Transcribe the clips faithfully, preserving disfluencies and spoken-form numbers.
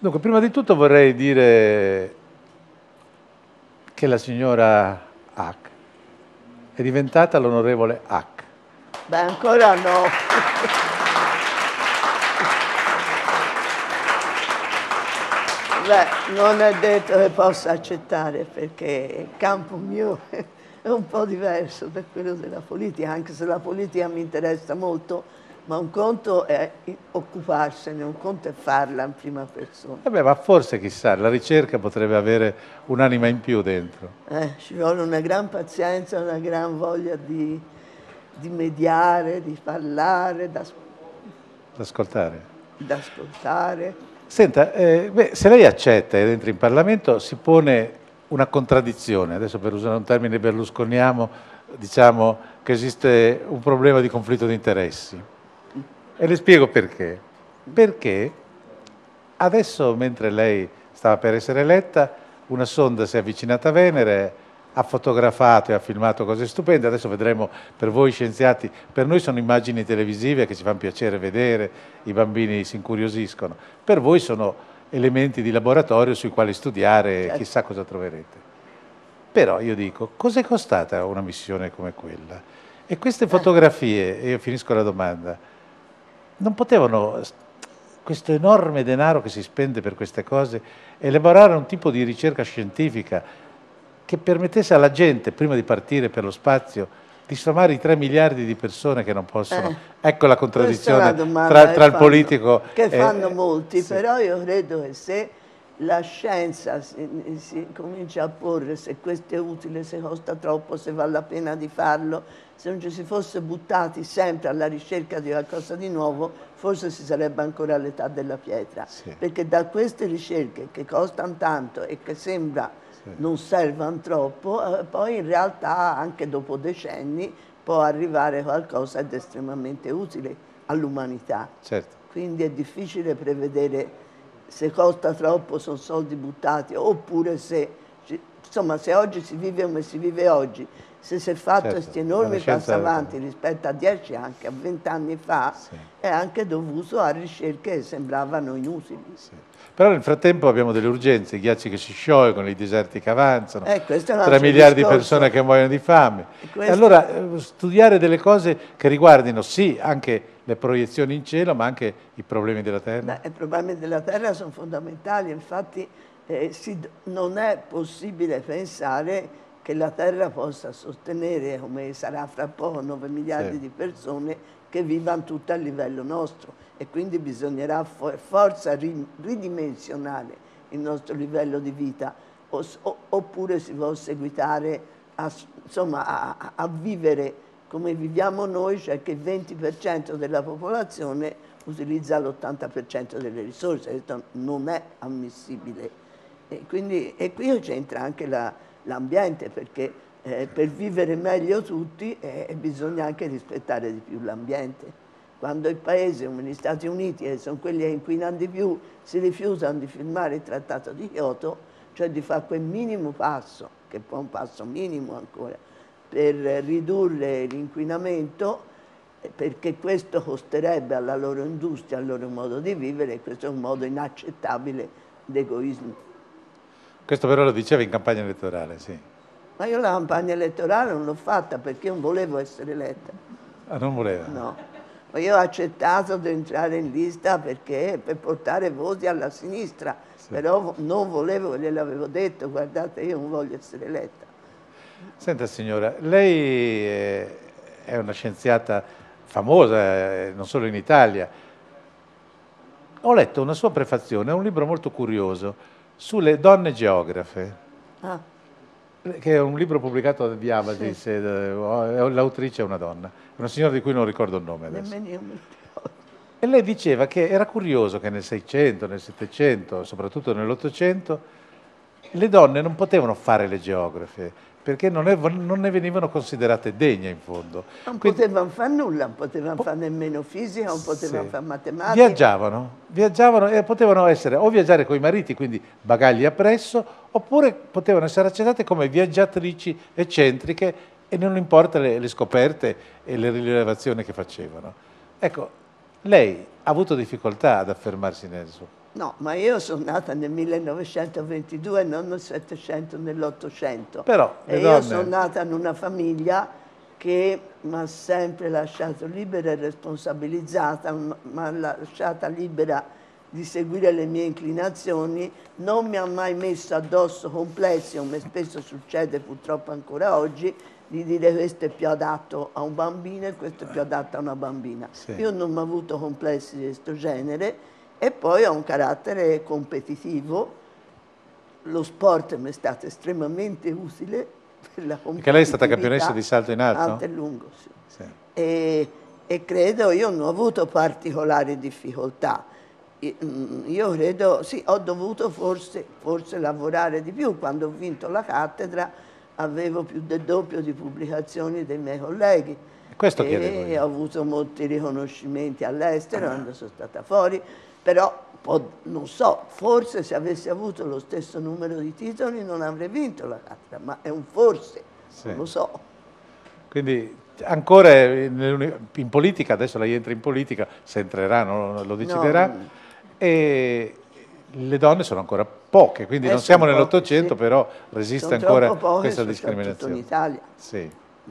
Dunque, prima di tutto vorrei dire che la signora Hack è diventata l'onorevole Hack. Beh, ancora no. Beh, non è detto che possa accettare, perché il campo mio è un po' diverso da quello della politica, anche se la politica mi interessa molto, ma un conto è occuparsene, un conto è farla in prima persona. Vabbè, ma forse, chissà, la ricerca potrebbe avere un'anima in più dentro. Eh, ci vuole una gran pazienza, una gran voglia di, di mediare, di parlare, da Ascoltare. da ascoltare. Senta, eh, beh, se lei accetta ed entra in Parlamento si pone una contraddizione. Adesso, per usare un termine berlusconiano, diciamo che esiste un problema di conflitto di interessi. E le spiego perché. Perché adesso, mentre lei stava per essere eletta, una sonda si è avvicinata a Venere, ha fotografato e ha filmato cose stupende. Adesso vedremo, per voi scienziati, per noi sono immagini televisive che ci fanno piacere vedere, i bambini si incuriosiscono. Per voi sono elementi di laboratorio sui quali studiare, Certo. Chissà cosa troverete. Però io dico, cos'è costata una missione come quella? E queste fotografie, e io finisco la domanda, non potevano, questo enorme denaro che si spende per queste cose, elaborare un tipo di ricerca scientifica che permettesse alla gente, prima di partire per lo spazio, di sfamare i tre miliardi di persone che non possono. Eh, ecco la contraddizione tra, tra il fanno, politico che e... fanno molti, sì. Però io credo che se la scienza si, si comincia a porre se questo è utile, se costa troppo, se vale la pena di farlo, se non ci si fosse buttati sempre alla ricerca di qualcosa di nuovo, forse si sarebbe ancora all'età della pietra. Sì. Perché da queste ricerche che costano tanto e che sembra sì. non servano troppo, eh, poi in realtà anche dopo decenni può arrivare qualcosa di estremamente utile all'umanità. Certo. Quindi è difficile prevedere se costa troppo, sono soldi buttati, oppure se, insomma, se oggi si vive come si vive oggi, se si è fatto certo. questi enormi passi avanti rispetto a dieci, anche a vent'anni fa, sì. è anche dovuto a ricerche che sembravano inutili. Sì. Però nel frattempo abbiamo delle urgenze, i ghiacci che si sciolgono, i deserti che avanzano, eh, tre miliardi di persone che muoiono di fame. E, e allora eh, studiare delle cose che riguardino sì anche le proiezioni in cielo, ma anche i problemi della Terra. Beh, i problemi della Terra sono fondamentali, infatti eh, si, non è possibile pensare che la Terra possa sostenere, come sarà fra poco, nove miliardi sì. di persone che vivano tutte a livello nostro, e quindi bisognerà for forza ridimensionare il nostro livello di vita, o, o, oppure si può seguitare a, insomma, a, a vivere come viviamo noi, cioè che il venti per cento della popolazione utilizza l'ottanta per cento delle risorse. Questo non è ammissibile. E, quindi, e qui c'entra anche l'ambiente, perché eh, per vivere meglio tutti eh, bisogna anche rispettare di più l'ambiente. Quando i paesi come gli Stati Uniti, che sono quelli che inquinano di più, si rifiutano di firmare il Trattato di Kyoto, cioè di fare quel minimo passo, che poi è un passo minimo ancora, per ridurre l'inquinamento, perché questo costerebbe alla loro industria, al loro modo di vivere, e questo è un modo inaccettabile d'egoismo. Questo però lo diceva in campagna elettorale, sì. Ma io la campagna elettorale non l'ho fatta perché non volevo essere eletta. Ah, non voleva? No. Ma io ho accettato di entrare in lista perché per portare voti alla sinistra, sì. Però non volevo, gliel'avevo detto, guardate, io non voglio essere eletta. Senta signora, lei è una scienziata famosa, non solo in Italia. Ho letto una sua prefazione a un libro molto curioso sulle donne geografe, ah. che è un libro pubblicato da Diabasi, sì. L'autrice è una donna, una signora di cui non ricordo il nome adesso. Nemmeno io mi ricordo. E lei diceva che era curioso che nel Seicento, nel Settecento, soprattutto nell'Ottocento, le donne non potevano fare le geografe, perché non, è, non ne venivano considerate degne in fondo. Non Quindi, potevano fare nulla, non potevano fare nemmeno fisica, non potevano sì. fare matematica. Viaggiavano, viaggiavano e potevano essere o viaggiare con i mariti, quindi bagagli appresso, oppure potevano essere accettate come viaggiatrici eccentriche e non importa le, le scoperte e le rilevazioni che facevano. Ecco, lei ha avuto difficoltà ad affermarsi nel suo. No, ma io sono nata nel millenovecentoventidue e non nel Settecento, nell'Ottocento. Però e donne... io sono nata in una famiglia che mi ha sempre lasciato libera e responsabilizzata, mi ha lasciata libera di seguire le mie inclinazioni, non mi ha mai messo addosso complessi, come spesso succede purtroppo ancora oggi, di dire questo è più adatto a un bambino e questo è più adatto a una bambina. Sì. Io non ho avuto complessi di questo genere e poi ho un carattere competitivo. Lo sport mi è stato estremamente utile per la competitività. Perché lei è stata campionessa di salto in alto? Alto e lungo, sì. Sì. E, e credo, io non ho avuto particolari difficoltà. Io credo, sì, ho dovuto forse, forse lavorare di più. Quando ho vinto la cattedra avevo più del doppio di pubblicazioni dei miei colleghi. Questo e ho avuto molti riconoscimenti all'estero quando sono stata fuori, però non so, forse se avessi avuto lo stesso numero di titoli non avrei vinto la cattedra, ma è un forse, sì. Non lo so. Quindi ancora in politica, adesso lei entra in politica, se entrerà non lo deciderà, no. E le donne sono ancora poche, quindi eh, non siamo nell'Ottocento, sì. Però resiste sono ancora poche, questa discriminazione. In Italia. Sì.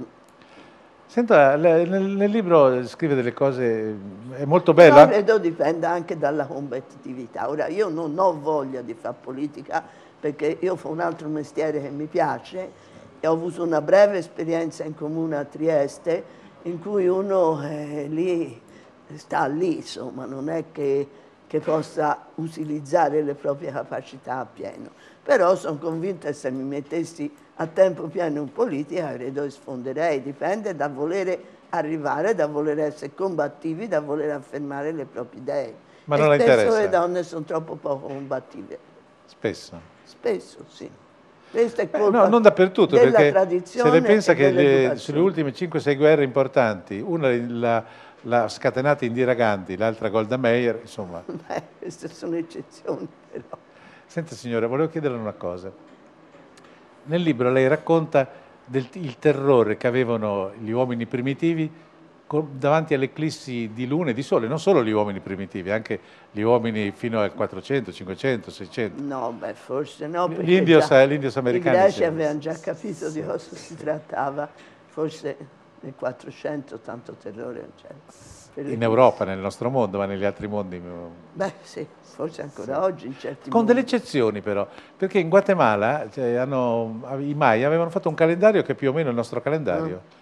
Senta, nel, nel libro scrive delle cose, è molto bello. Però credo dipenda anche dalla competitività. Ora, io non ho voglia di fare politica perché io ho un altro mestiere che mi piace e ho avuto una breve esperienza in comune a Trieste in cui uno eh, lì sta lì, insomma, non è che, che possa utilizzare le proprie capacità a pieno. Però sono convinta che se mi mettessi a tempo pieno in politica credo che sfonderei, dipende da volere arrivare, da voler essere combattivi, da voler affermare le proprie idee. Ma non e le spesso interessa? Le donne sono troppo poco combattive. Spesso? Spesso, sì. Questa è colpa Beh, no, non dappertutto, della perché tradizione se ne pensa che le, sulle ultime ultime cinque sei guerre importanti, una l'ha scatenata Indira Gandhi, l'altra Golda Meir, insomma. Beh, queste sono eccezioni, però. Senta signora, volevo chiederle una cosa. Nel libro lei racconta del il terrore che avevano gli uomini primitivi davanti alle eclissi di luna e di sole, non solo gli uomini primitivi, anche gli uomini fino al quattrocento, cinquecento, seicento. No, beh, forse no, perché gli indios, gli indios americani. I greci avevano già capito sì, di cosa sì, si trattava, forse nel quattrocento tanto terrore non c'era. In Europa, nel nostro mondo, ma negli altri mondi... Beh, sì, forse ancora sì. Oggi in certi Con mondi. delle eccezioni però, perché in Guatemala cioè, hanno, i Maya avevano fatto un calendario che è più o meno il nostro calendario mm.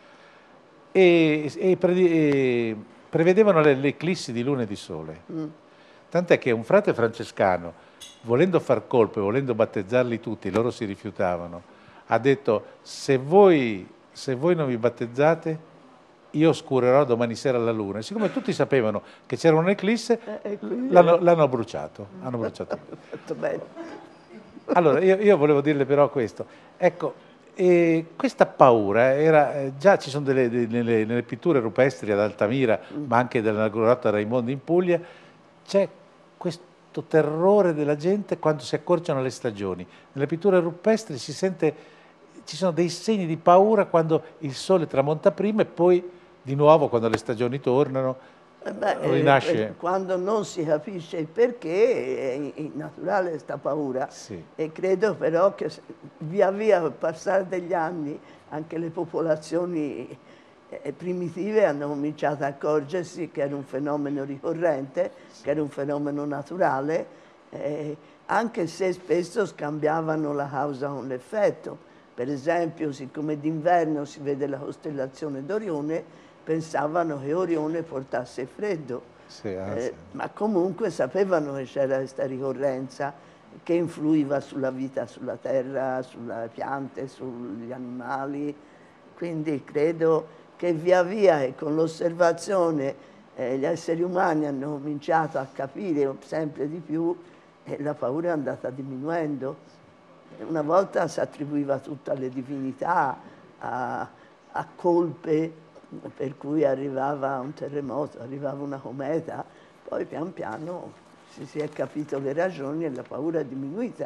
e, e, pre, e prevedevano le, le eclissi di luna e di sole. Mm. Tant'è che un frate francescano, volendo far colpo e volendo battezzarli tutti, loro si rifiutavano, ha detto se voi, se voi non vi battezzate io oscurerò domani sera la luna. E siccome tutti sapevano che c'era un'eclisse, eh, l'hanno bruciato. Hanno bruciato. Fatto bene. Allora, io, io volevo dirle però questo. Ecco, eh, questa paura era, eh, già ci sono delle, delle, nelle pitture rupestri ad Altamira, mm. ma anche nella grotta Raimondo in Puglia, c'è questo terrore della gente quando si accorciano le stagioni. Nelle pitture rupestri si sente, ci sono dei segni di paura quando il sole tramonta prima e poi di nuovo quando le stagioni tornano, eh beh, rinasce. Eh, quando non si capisce il perché è naturale questa paura sì. E credo però che via via col passare degli anni anche le popolazioni eh, primitive hanno cominciato a accorgersi che era un fenomeno ricorrente, sì. Che era un fenomeno naturale, eh, anche se spesso scambiavano la causa con l'effetto. Per esempio, siccome d'inverno si vede la costellazione d'Orione, pensavano che Orione portasse freddo, sì, ah, eh, sì. Ma comunque sapevano che c'era questa ricorrenza che influiva sulla vita sulla terra, sulle piante, sugli animali. Quindi credo che via via e con l'osservazione eh, gli esseri umani hanno cominciato a capire sempre di più e la paura è andata diminuendo. Una volta si attribuiva tutto alle divinità, a, a colpe, per cui arrivava un terremoto, arrivava una cometa, poi pian piano si, si è capito le ragioni e la paura è diminuita.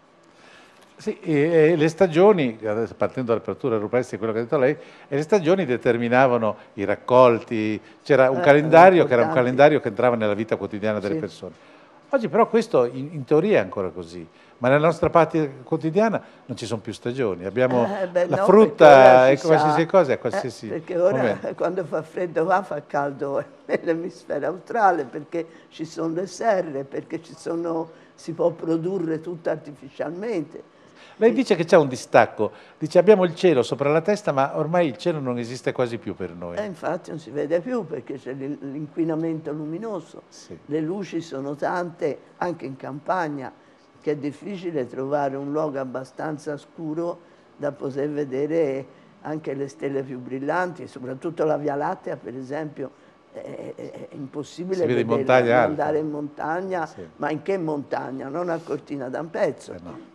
Sì, e, e le stagioni, adesso partendo dall'apertura rupestre, quello che ha detto lei, e le stagioni determinavano i raccolti, c'era un eh, calendario che era un calendario che entrava nella vita quotidiana delle sì. persone. Oggi però questo in, in teoria è ancora così, ma nella nostra pratica quotidiana non ci sono più stagioni, abbiamo Eh, beh, la no, frutta e si qualsiasi sa, cosa a eh, qualsiasi perché ora momento. quando fa freddo qua fa caldo nell'emisfero australe, perché ci sono le serre, perché ci sono, si può produrre tutto artificialmente. Lei dice che c'è un distacco, dice abbiamo il cielo sopra la testa, ma ormai il cielo non esiste quasi più per noi. E infatti non si vede più perché c'è l'inquinamento luminoso, Sì. le luci sono tante anche in campagna, che è difficile trovare un luogo abbastanza scuro da poter vedere anche le stelle più brillanti, soprattutto la Via Lattea per esempio è, è impossibile vede in vederla, montagna devi alta. andare in montagna, Sì. ma in che montagna? Non a Cortina d'Ampezzo. Eh no.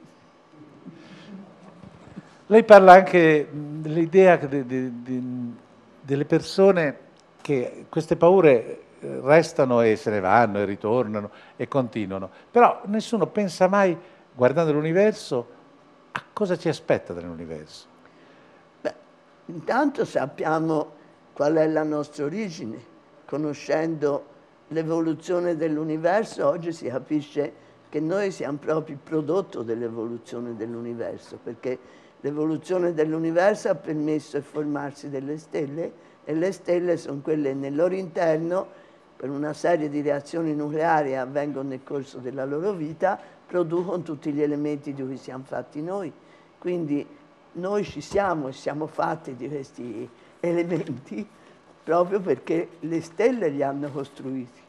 Lei parla anche dell'idea de, de, de, delle persone che queste paure restano e se ne vanno e ritornano e continuano, però nessuno pensa mai, guardando l'universo, a cosa ci aspetta dall'universo. Beh, intanto sappiamo qual è la nostra origine, conoscendo l'evoluzione dell'universo oggi si capisce che noi siamo proprio il prodotto dell'evoluzione dell'universo, perché l'evoluzione dell'universo ha permesso il formarsi delle stelle e le stelle sono quelle nel loro interno, per una serie di reazioni nucleari che avvengono nel corso della loro vita, producono tutti gli elementi di cui siamo fatti noi. Quindi noi ci siamo e siamo fatti di questi elementi proprio perché le stelle li hanno costruiti.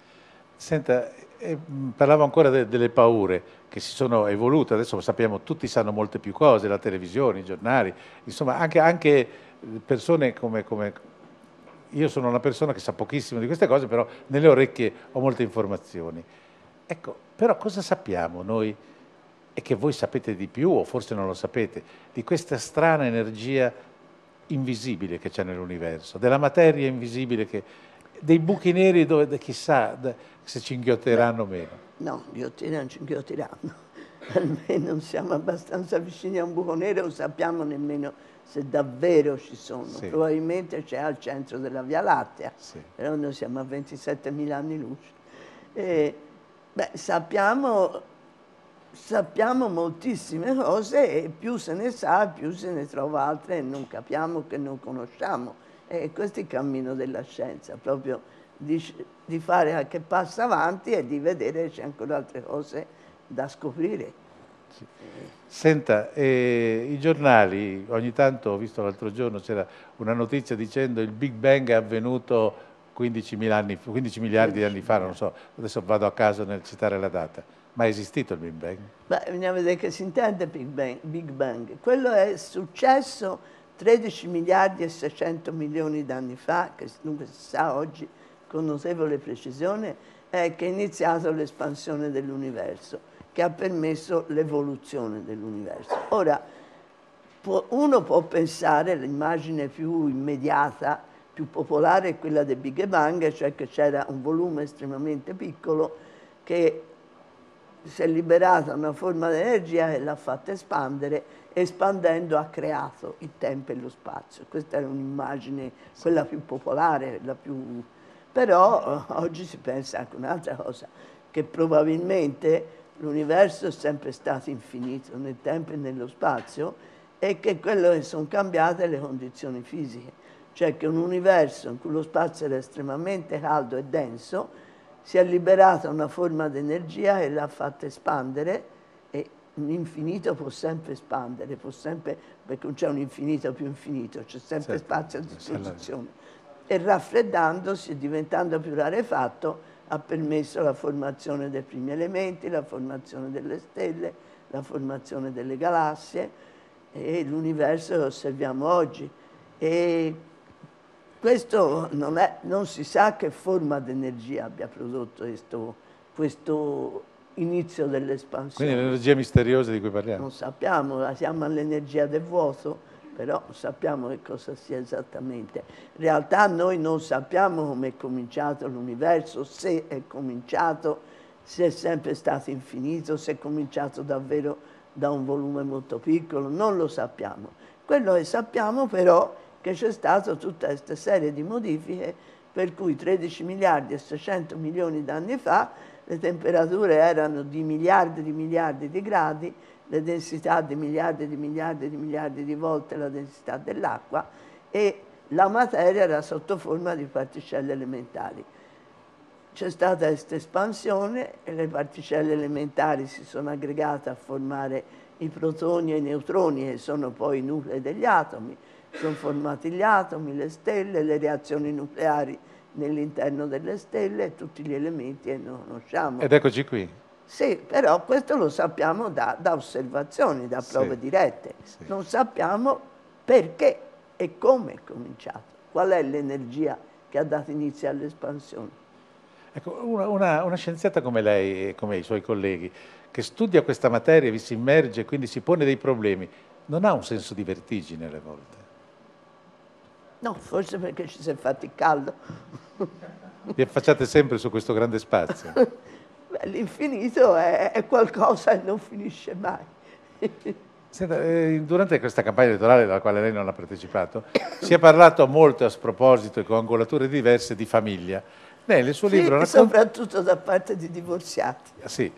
Senta, eh, parlavo ancora de, delle paure che si sono evolute, adesso sappiamo, tutti sanno molte più cose, la televisione, i giornali, insomma anche, anche persone come, come... Io sono una persona che sa pochissimo di queste cose, però nelle orecchie ho molte informazioni. Ecco, però cosa sappiamo noi, e che voi sapete di più, o forse non lo sapete, di questa strana energia invisibile che c'è nell'universo, della materia invisibile, che, dei buchi neri dove chissà se ci inghiotteranno o meno. No, ghiottire non ci inghiottiranno. Almeno non siamo abbastanza vicini a un buco nero, non sappiamo nemmeno se davvero ci sono. Sì. Probabilmente c'è al centro della Via Lattea, sì. Però noi siamo a ventisettemila anni luce. E, beh, sappiamo, sappiamo moltissime cose e più se ne sa, più se ne trova altre e non capiamo, che non conosciamo. E questo è il cammino della scienza, proprio di, di fare anche passo avanti e di vedere che c'è ancora altre cose da scoprire. Sì. Senta, eh, i giornali, ogni tanto, ho visto l'altro giorno, c'era una notizia dicendo il Big Bang è avvenuto quindici miliardi di anni fa, non so, adesso vado a caso nel citare la data. Ma è esistito il Big Bang? Beh, bisogna vedere che si intende Big Bang. Big Bang. Quello è successo tredici miliardi e seicento milioni di anni fa, che dunque si sa oggi con notevole precisione, è che è iniziata l'espansione dell'universo, che ha permesso l'evoluzione dell'universo. Ora, può, uno può pensare, l'immagine più immediata, più popolare è quella del Big Bang, cioè che c'era un volume estremamente piccolo che si è liberata una forma di energia che l'ha fatta espandere, espandendo ha creato il tempo e lo spazio. Questa è un'immagine, quella più popolare, la più... Però oggi si pensa anche un'altra cosa, che probabilmente l'universo è sempre stato infinito nel tempo e nello spazio e che quello che sono cambiate le condizioni fisiche. Cioè che un universo in cui lo spazio era estremamente caldo e denso si è liberata una forma di energia che l'ha fatta espandere e l'infinito può sempre espandere, può sempre, perché non c'è un infinito più infinito, c'è sempre certo, spazio a disposizione. E raffreddandosi e diventando più rarefatto ha permesso la formazione dei primi elementi, la formazione delle stelle, la formazione delle galassie e l'universo che osserviamo oggi. E questo non, è, non si sa che forma di energia abbia prodotto questo, questo inizio dell'espansione. Quindi l'energia misteriosa di cui parliamo? Non sappiamo, la chiama l'energia del vuoto, però non sappiamo che cosa sia esattamente. In realtà noi non sappiamo come è cominciato l'universo, se è cominciato, se è sempre stato infinito, se è cominciato davvero da un volume molto piccolo, non lo sappiamo. Quello che sappiamo però che c'è stata tutta questa serie di modifiche per cui tredici miliardi e seicento milioni di anni fa le temperature erano di miliardi di miliardi di gradi, le densità di miliardi di miliardi di miliardi di volte la densità dell'acqua, e la materia era sotto forma di particelle elementari. C'è stata questa espansione e le particelle elementari si sono aggregate a formare i protoni e i neutroni, che sono poi i nuclei degli atomi. Sono formati gli atomi, le stelle, le reazioni nucleari nell'interno delle stelle e tutti gli elementi che noi conosciamo. Ed eccoci qui. Sì, però questo lo sappiamo da, da osservazioni, da prove sì. dirette. Sì. Non sappiamo perché e come è cominciato, qual è l'energia che ha dato inizio all'espansione. Ecco, una, una, una scienziata come lei e come i suoi colleghi, che studia questa materia, vi si immerge e quindi si pone dei problemi, non ha un senso di vertigine alle volte? No, forse perché ci si è fatti caldo. Vi affacciate sempre su questo grande spazio? L'infinito è, è qualcosa e non finisce mai. Senta, eh, durante questa campagna elettorale, alla quale lei non ha partecipato, si è parlato molto a sproposito e con angolature diverse di famiglia. Lei nel suo sì, libro racconta... soprattutto da parte di divorziati. Sì,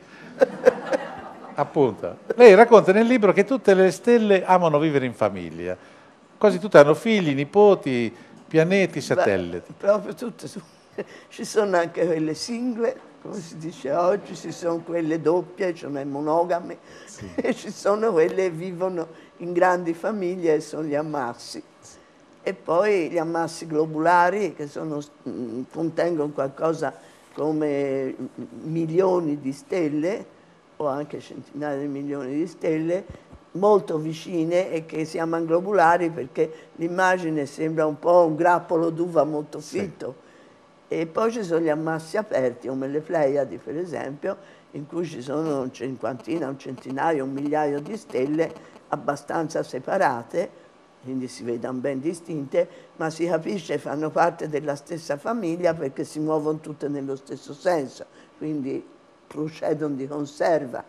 appunto. Lei racconta nel libro che tutte le stelle amano vivere in famiglia. Quasi tutte hanno figli, nipoti, pianeti, satelliti. Beh, proprio tutte. Ci sono anche quelle single, come si dice oggi, ci sono quelle doppie, cioè monogame, sì. E ci sono quelle che vivono in grandi famiglie e sono gli ammassi. E poi gli ammassi globulari, che sono, contengono qualcosa come milioni di stelle, o anche centinaia di milioni di stelle, molto vicine e che si chiamano globulari perché l'immagine sembra un po' un grappolo d'uva molto fitto. Sì. E poi ci sono gli ammassi aperti, come le Pleiadi per esempio, in cui ci sono un cinquantina, un centinaio, un migliaio di stelle abbastanza separate, quindi si vedono ben distinte, ma si capisce che fanno parte della stessa famiglia perché si muovono tutte nello stesso senso, quindi procedono di conserva.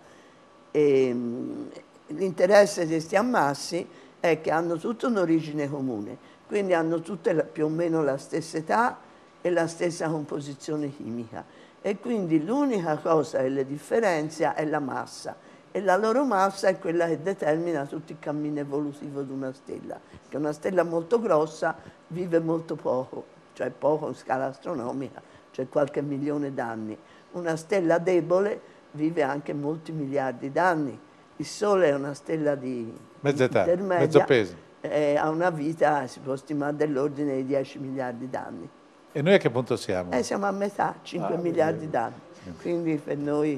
L'interesse di questi ammassi è che hanno tutte un'origine comune, quindi hanno tutte la, più o meno la stessa età e la stessa composizione chimica. E quindi l'unica cosa che le differenzia è la massa. E la loro massa è quella che determina tutto il cammino evolutivo di una stella. Che una stella molto grossa vive molto poco, cioè poco in scala astronomica, cioè qualche milione d'anni. Una stella debole vive anche molti miliardi d'anni. Il Sole è una stella di mezza età, intermedia, mezzo peso. Eh, ha una vita, si può stimare, dell'ordine di dieci miliardi d'anni. E noi a che punto siamo? Eh, siamo a metà, cinque ah, miliardi d'anni. Quindi per noi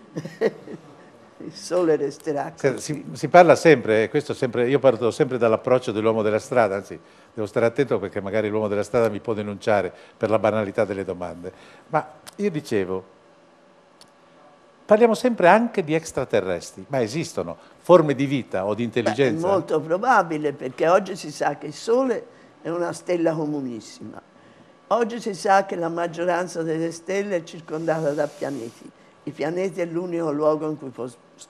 il Sole resterà così. Si, si parla sempre, questo sempre, io parto sempre dall'approccio dell'uomo della strada, anzi devo stare attento perché magari l'uomo della strada mi può denunciare per la banalità delle domande. Ma io dicevo, parliamo sempre anche di extraterrestri, ma esistono forme di vita o di intelligenza? Beh, è molto probabile, perché oggi si sa che il Sole è una stella comunissima. Oggi si sa che la maggioranza delle stelle è circondata da pianeti. I pianeti è l'unico luogo in cui può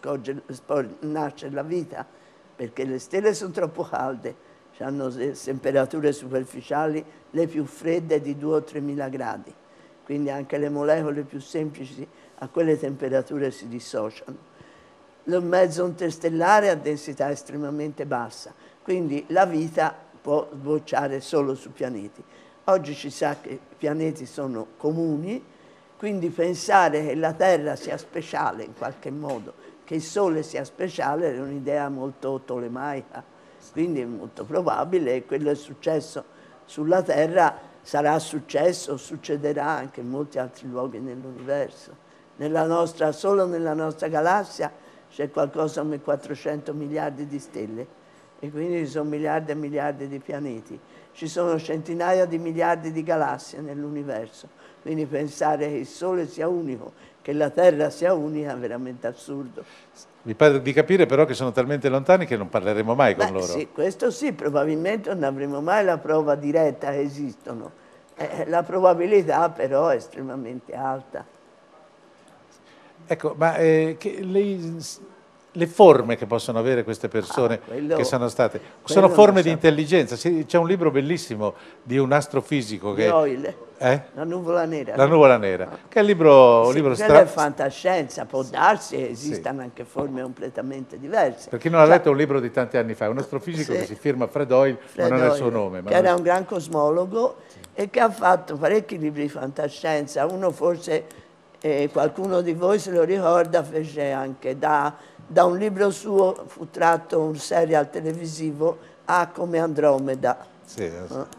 nascere la vita, perché le stelle sono troppo calde, hanno temperature superficiali le più fredde di due o tre mila gradi. Quindi anche le molecole più semplici a quelle temperature si dissociano. Il mezzo interstellare ha densità estremamente bassa, quindi la vita può sbocciare solo su pianeti. Oggi si sa che i pianeti sono comuni, quindi pensare che la Terra sia speciale in qualche modo, che il Sole sia speciale, è un'idea molto tolemaica. Quindi è molto probabile che quello che è successo sulla Terra sarà successo o succederà anche in molti altri luoghi nell'universo. Nella nostra, solo nella nostra galassia c'è qualcosa come quattrocento miliardi di stelle e quindi ci sono miliardi e miliardi di pianeti. Ci sono centinaia di miliardi di galassie nell'universo, quindi pensare che il Sole sia unico, che la Terra sia unica è veramente assurdo. Mi pare di capire però che sono talmente lontani che non parleremo mai con Beh, loro. Sì, questo sì, probabilmente non avremo mai la prova diretta che esistono. Eh, la probabilità però è estremamente alta. Ecco, ma eh, che lei le forme che possono avere queste persone ah, quello, che sono state, sono forme di so. intelligenza. C'è un libro bellissimo di un astrofisico che... Oil, eh? La nuvola nera. La nuvola nera, ah. che è il libro, sì, libro quella è fantascienza, può darsi che esistano sì. anche forme completamente diverse. Per chi non l'ha cioè, letto è un libro di tanti anni fa, un astrofisico sì. che si firma Fred Hoyle, Fred ma non è il suo nome. Che era un gran cosmologo sì. e che ha fatto parecchi libri di fantascienza. Uno forse, eh, qualcuno di voi se lo ricorda, fece anche da, da un libro suo, fu tratto un serial televisivo, A come Andromeda. Sì, eh?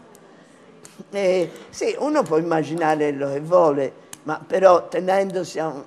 Eh, sì, uno può immaginare quello che vuole, ma però tenendosi a un,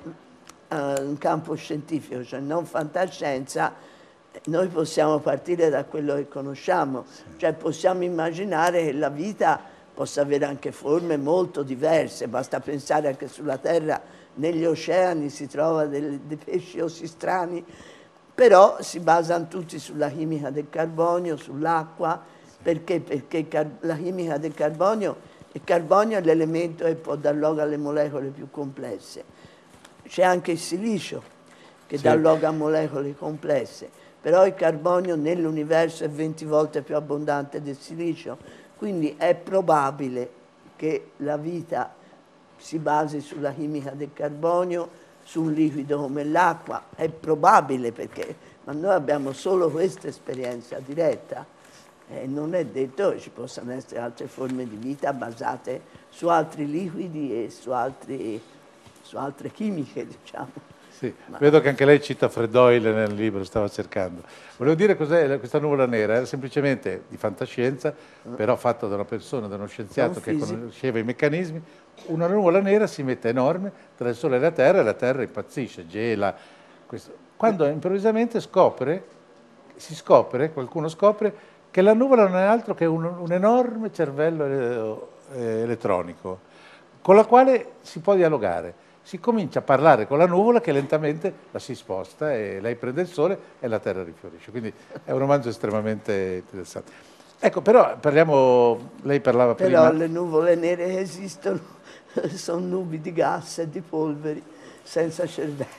a un campo scientifico, cioè non fantascienza, noi possiamo partire da quello che conosciamo, sì. cioè possiamo immaginare che la vita possa avere anche forme molto diverse, basta pensare anche sulla Terra, negli oceani si trova dei, dei pesci ossi strani, però si basano tutti sulla chimica del carbonio, sull'acqua. Perché? Perché la chimica del carbonio, il carbonio è l'elemento che può dar luogo alle molecole più complesse. C'è anche il silicio che sì. dà luogo a molecole complesse, però il carbonio nell'universo è venti volte più abbondante del silicio, quindi è probabile che la vita si basi sulla chimica del carbonio, su un liquido come l'acqua, è probabile perché, ma noi abbiamo solo questa esperienza diretta. Eh, non è detto che ci possano essere altre forme di vita basate su altri liquidi e su, altri, su altre chimiche, diciamo. Sì, Ma... vedo che anche lei cita Fred Hoyle nel libro, stava cercando. Volevo dire cos'è questa nuvola nera, era semplicemente di fantascienza, mm. però fatta da una persona, da uno scienziato che conosceva i meccanismi. Una nuvola nera si mette enorme tra il Sole e la Terra e la Terra impazzisce, gela. Questo. Quando improvvisamente scopre, si scopre, qualcuno scopre, che la nuvola non è altro che un, un enorme cervello eh, elettronico con la quale si può dialogare. Si comincia a parlare con la nuvola che lentamente la si sposta e lei prende il sole e la Terra rifiorisce. Quindi è un romanzo estremamente interessante. Ecco, però parliamo, lei parlava però prima... Però le nuvole nere che esistono sono nubi di gas e di polveri senza cervello.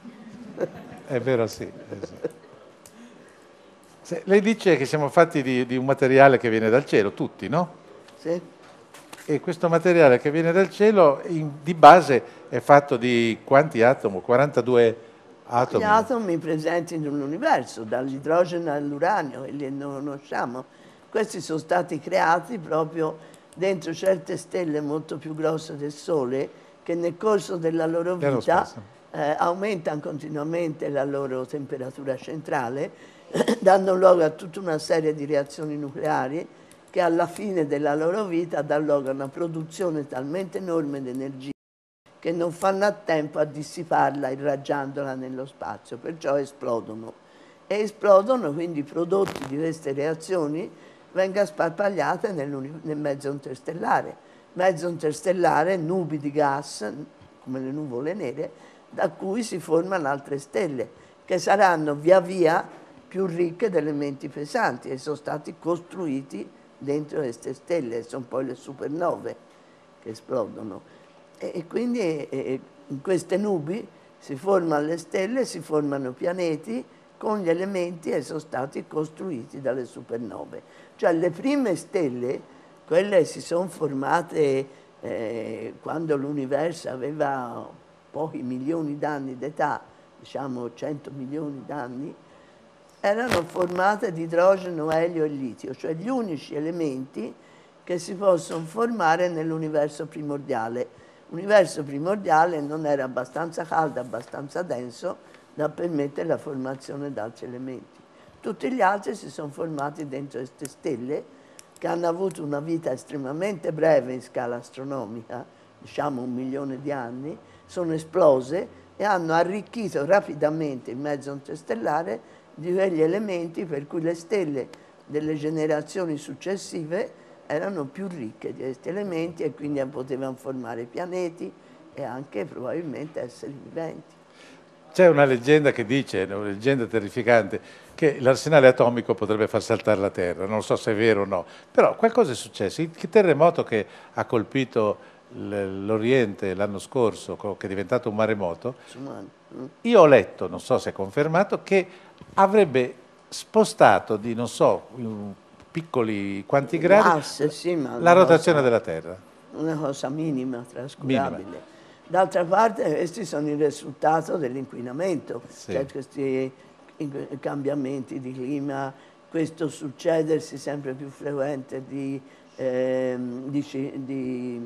È vero, sì. È sì. Se, lei dice che siamo fatti di, di un materiale che viene dal cielo, tutti, no? Sì. E questo materiale che viene dal cielo in, di base è fatto di quanti atomi? quarantadue atomi? Gli atomi presenti nell'universo, dall'idrogeno all'uranio, e li non conosciamo. Questi sono stati creati proprio dentro certe stelle molto più grosse del Sole, che nel corso della loro vita eh, aumentano continuamente la loro temperatura centrale, dando luogo a tutta una serie di reazioni nucleari che alla fine della loro vita danno luogo a una produzione talmente enorme di energia che non fanno a tempo a dissiparla irraggiandola nello spazio, perciò esplodono. E esplodono, quindi i prodotti di queste reazioni vengono sparpagliati nel, nel mezzo interstellare. Mezzo interstellare, nubi di gas, come le nuvole nere, da cui si formano altre stelle, che saranno via via più ricche di elementi pesanti e sono stati costruiti dentro queste stelle, sono poi le supernove che esplodono. E, e quindi e, in queste nubi si formano le stelle, si formano pianeti con gli elementi che sono stati costruiti dalle supernove. Cioè le prime stelle, quelle si sono formate eh, quando l'universo aveva pochi milioni d'anni d'età, diciamo cento milioni d'anni, erano formate di idrogeno, elio e litio, cioè gli unici elementi che si possono formare nell'universo primordiale. L'universo primordiale non era abbastanza caldo, abbastanza denso da permettere la formazione di altri elementi. Tutti gli altri si sono formati dentro queste stelle che hanno avuto una vita estremamente breve in scala astronomica, diciamo un milione di anni, sono esplose e hanno arricchito rapidamente il mezzo interstellare di quegli elementi per cui le stelle delle generazioni successive erano più ricche di questi elementi e quindi potevano formare pianeti e anche probabilmente esseri viventi. C'è una leggenda che dice, una leggenda terrificante, che l'arsenale atomico potrebbe far saltare la Terra, non so se è vero o no, però qualcosa è successo. Il terremoto che ha colpito l'Oriente l'anno scorso, che è diventato un maremoto, io ho letto, non so se è confermato, che avrebbe spostato di, non so, piccoli quanti gradi L'asse, sì, ma la una rotazione cosa- della Terra. una cosa minima, trascurabile. Minima. D'altra parte questi sono il risultato dell'inquinamento, Sì. cioè questi in- cambiamenti di clima, questo succedersi sempre più frequente di, ehm, di, ci- di,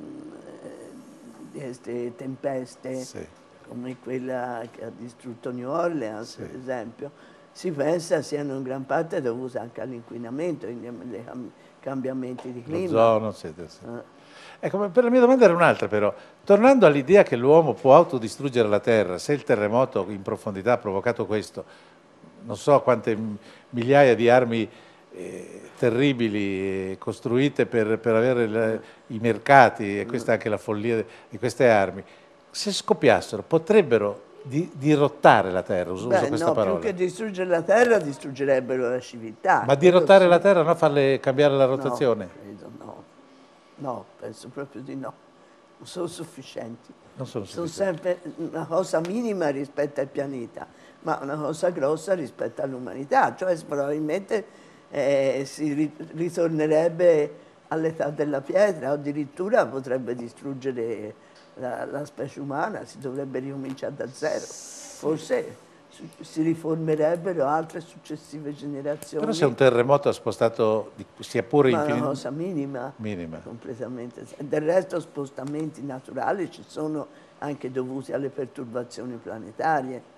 eh, di queste tempeste, Sì. come quella che ha distrutto New Orleans, Sì. per esempio, si pensa siano in gran parte dovute anche all'inquinamento, ai cambiamenti di clima. L'ozono, eccetera. Sì. Eh. Ecco, ma per la mia domanda era un'altra però. Tornando all'idea che l'uomo può autodistruggere la Terra, se il terremoto in profondità ha provocato questo, non so quante m- migliaia di armi eh, terribili eh, costruite per, per avere il- i mercati, e questa è anche la follia di queste armi, se scoppiassero potrebbero di- dirottare la Terra, uso, uso Beh, questa no, più parola. che distruggere la terra, distruggerebbero la civiltà. Ma quello dirottare sì. la Terra, no? Farle cambiare la No, rotazione? credo no. No, penso proprio di no. Non sono sufficienti. Non sono Sono sufficienti. sempre una cosa minima rispetto al pianeta, ma una cosa grossa rispetto all'umanità. Cioè probabilmente eh, si ri- ritornerebbe all'età della pietra, o addirittura potrebbe distruggere la, la specie umana, si dovrebbe ricominciare da zero. Forse su- si riformerebbero altre successive generazioni. Però se un terremoto ha spostato, di- sia pure Ma è una infinito... cosa minima, Minima. completamente. Del resto spostamenti naturali ci sono anche dovuti alle perturbazioni planetarie.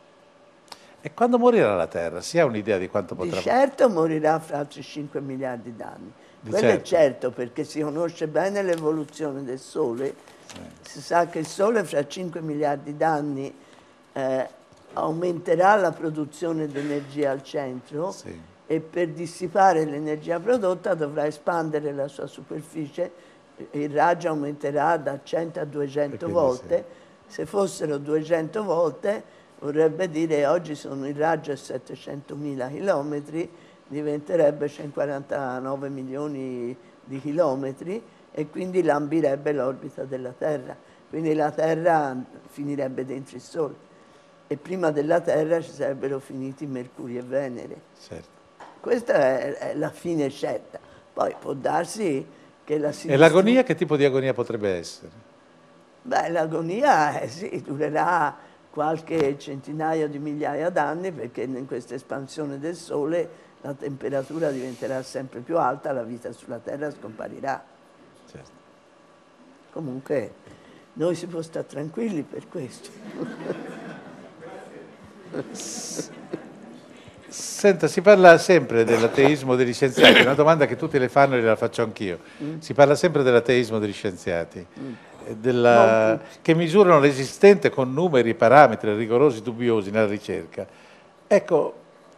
E quando morirà la Terra? Si ha un'idea di quanto Di potrà... certo morirà fra altri cinque miliardi d'anni. Di Quello è certo. certo, perché si conosce bene l'evoluzione del Sole. Si sa che il Sole fra cinque miliardi d'anni eh, aumenterà la produzione di energia al centro, Sì. e per dissipare l'energia prodotta dovrà espandere la sua superficie, il raggio aumenterà da cento a duecento quindi volte. Se fossero duecento volte vorrebbe dire oggi sono il raggio è settecentomila chilometri, diventerebbe centoquarantanove milioni di chilometri e quindi lambirebbe l'orbita della Terra. Quindi la Terra finirebbe dentro il Sole e prima della Terra ci sarebbero finiti Mercurio e Venere. Certo. Questa è, è la fine certa. Poi può darsi che la si E l'agonia che tipo di agonia potrebbe essere? Beh, l'agonia eh, sì, durerà qualche centinaio di migliaia d'anni, perché in questa espansione del Sole la temperatura diventerà sempre più alta, la vita sulla Terra scomparirà. Certo. Comunque noi si può stare tranquilli per questo. Senta, si parla sempre dell'ateismo degli scienziati, è una domanda che tutti le fanno e gliela faccio anch'io. Si parla sempre dell'ateismo degli scienziati, eh, della- che misurano l'esistente con numeri, parametri rigorosi, dubbiosi nella ricerca. Ecco,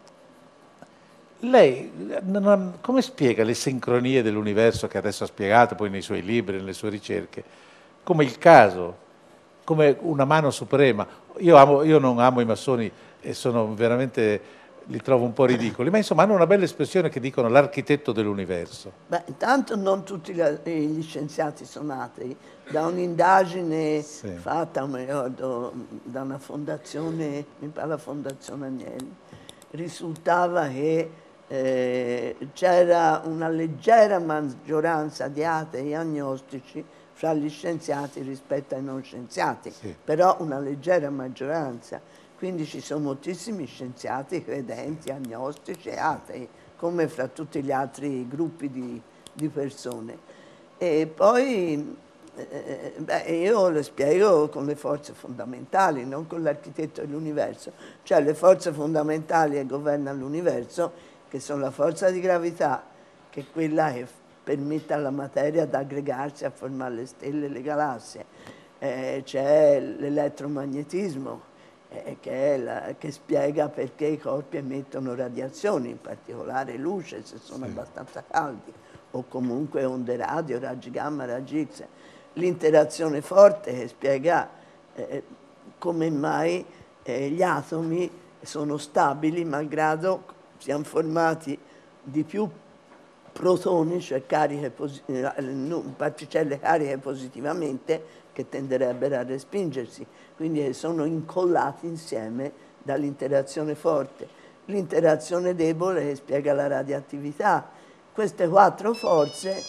lei non ha- come spiega le sincronie dell'universo che adesso ha spiegato poi nei suoi libri, nelle sue ricerche, come il caso, come una mano suprema? Io, amo- io non amo i massoni e sono veramente, li trovo un po' ridicoli, ma insomma hanno una bella espressione che dicono l'architetto dell'universo. Beh, intanto non tutti la- gli scienziati sono atei. Da un'indagine Sì. fatta, mi ricordo, da una fondazione, mi pare la Fondazione Agnelli, risultava che eh, c'era una leggera maggioranza di atei agnostici fra gli scienziati rispetto ai non scienziati, Sì. però una leggera maggioranza. Quindi ci sono moltissimi scienziati credenti, agnostici e atei, come fra tutti gli altri gruppi di, di persone. E poi eh, beh, io le spiego con le forze fondamentali, non con l'architetto dell'universo. Cioè le forze fondamentali che governano l'universo, che sono la forza di gravità, che è quella che permette alla materia di aggregarsi a formare le stelle e le galassie. Eh, c'è l'elettromagnetismo, eh, che, è la, che spiega perché i corpi emettono radiazioni, in particolare luce se sono Sì. abbastanza caldi, o comunque onde radio, raggi gamma, raggi X. L'interazione forte che spiega eh, come mai eh, gli atomi sono stabili malgrado siano formati di più protoni, cioè cariche particelle cariche positivamente, che tenderebbero a respingersi, quindi sono incollati insieme dall'interazione forte. l'interazione debole spiega la radioattività. Queste quattro forze...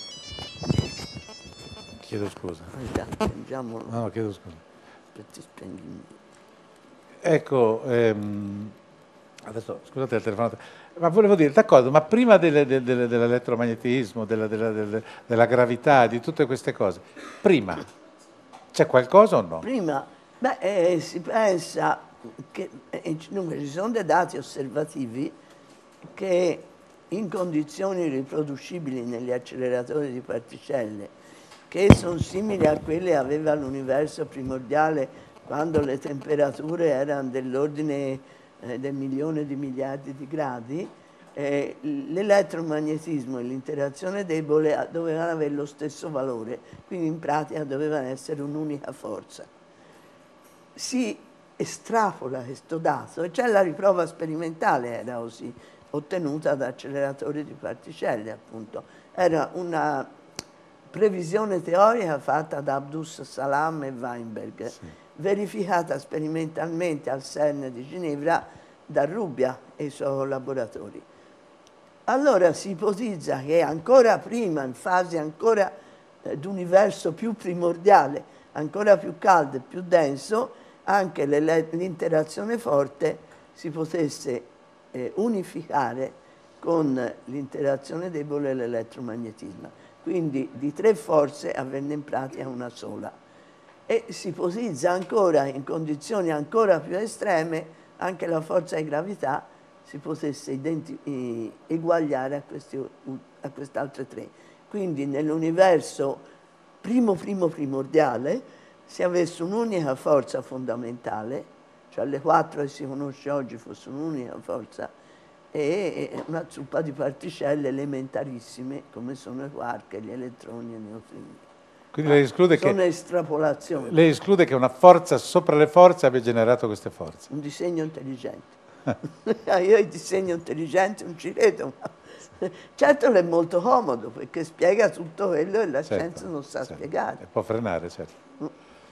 Chiedo scusa. Spegniamolo. No, chiedo scusa. Ti spegni. Ecco, ehm, adesso scusate la telefonata, ma volevo dire, d'accordo, ma prima delle, delle, delle, dell'elettromagnetismo, della, della, della, della gravità, di tutte queste cose, prima c'è qualcosa o no? Prima, beh, eh, si pensa che eh, ci sono dei dati osservativi che in condizioni riproducibili negli acceleratori di particelle, che sono simili a quelle che aveva l'universo primordiale quando le temperature erano dell'ordine eh, del milione di miliardi di gradi, eh, l'elettromagnetismo e l'interazione debole dovevano avere lo stesso valore, quindi in pratica dovevano essere un'unica forza. Si estrapola questo dato e c'è la riprova sperimentale, era così, ottenuta da acceleratori di particelle, appunto. Era una previsione teorica fatta da Abdus Salam e Weinberg, sì, verificata sperimentalmente al CERN di Ginevra da Rubbia e i suoi collaboratori. Allora si ipotizza che ancora prima, in fase ancora eh, d'universo più primordiale, ancora più caldo e più denso, anche l'interazione forte si potesse eh, unificare con l'interazione debole e l'elettromagnetismo. Quindi di tre forze avvenne in pratica una sola. E si ipotizza ancora, in condizioni ancora più estreme, anche la forza di gravità si potesse eguagliare a, questi, a queste altre tre. Quindi nell'universo primo primo primordiale si avesse un'unica forza fondamentale, cioè le quattro che si conosce oggi fossero un'unica forza, e una zuppa di particelle elementarissime come sono i quark, gli elettroni e i neutrini. Quindi lei esclude, sono che, estrapolazioni. Lei esclude che una forza sopra le forze abbia generato queste forze? Un disegno intelligente. Io il disegno intelligente non ci credo, ma certo è molto comodo perché spiega tutto quello che la certo, scienza non sa certo. spiegare. E può frenare, certo. Mm.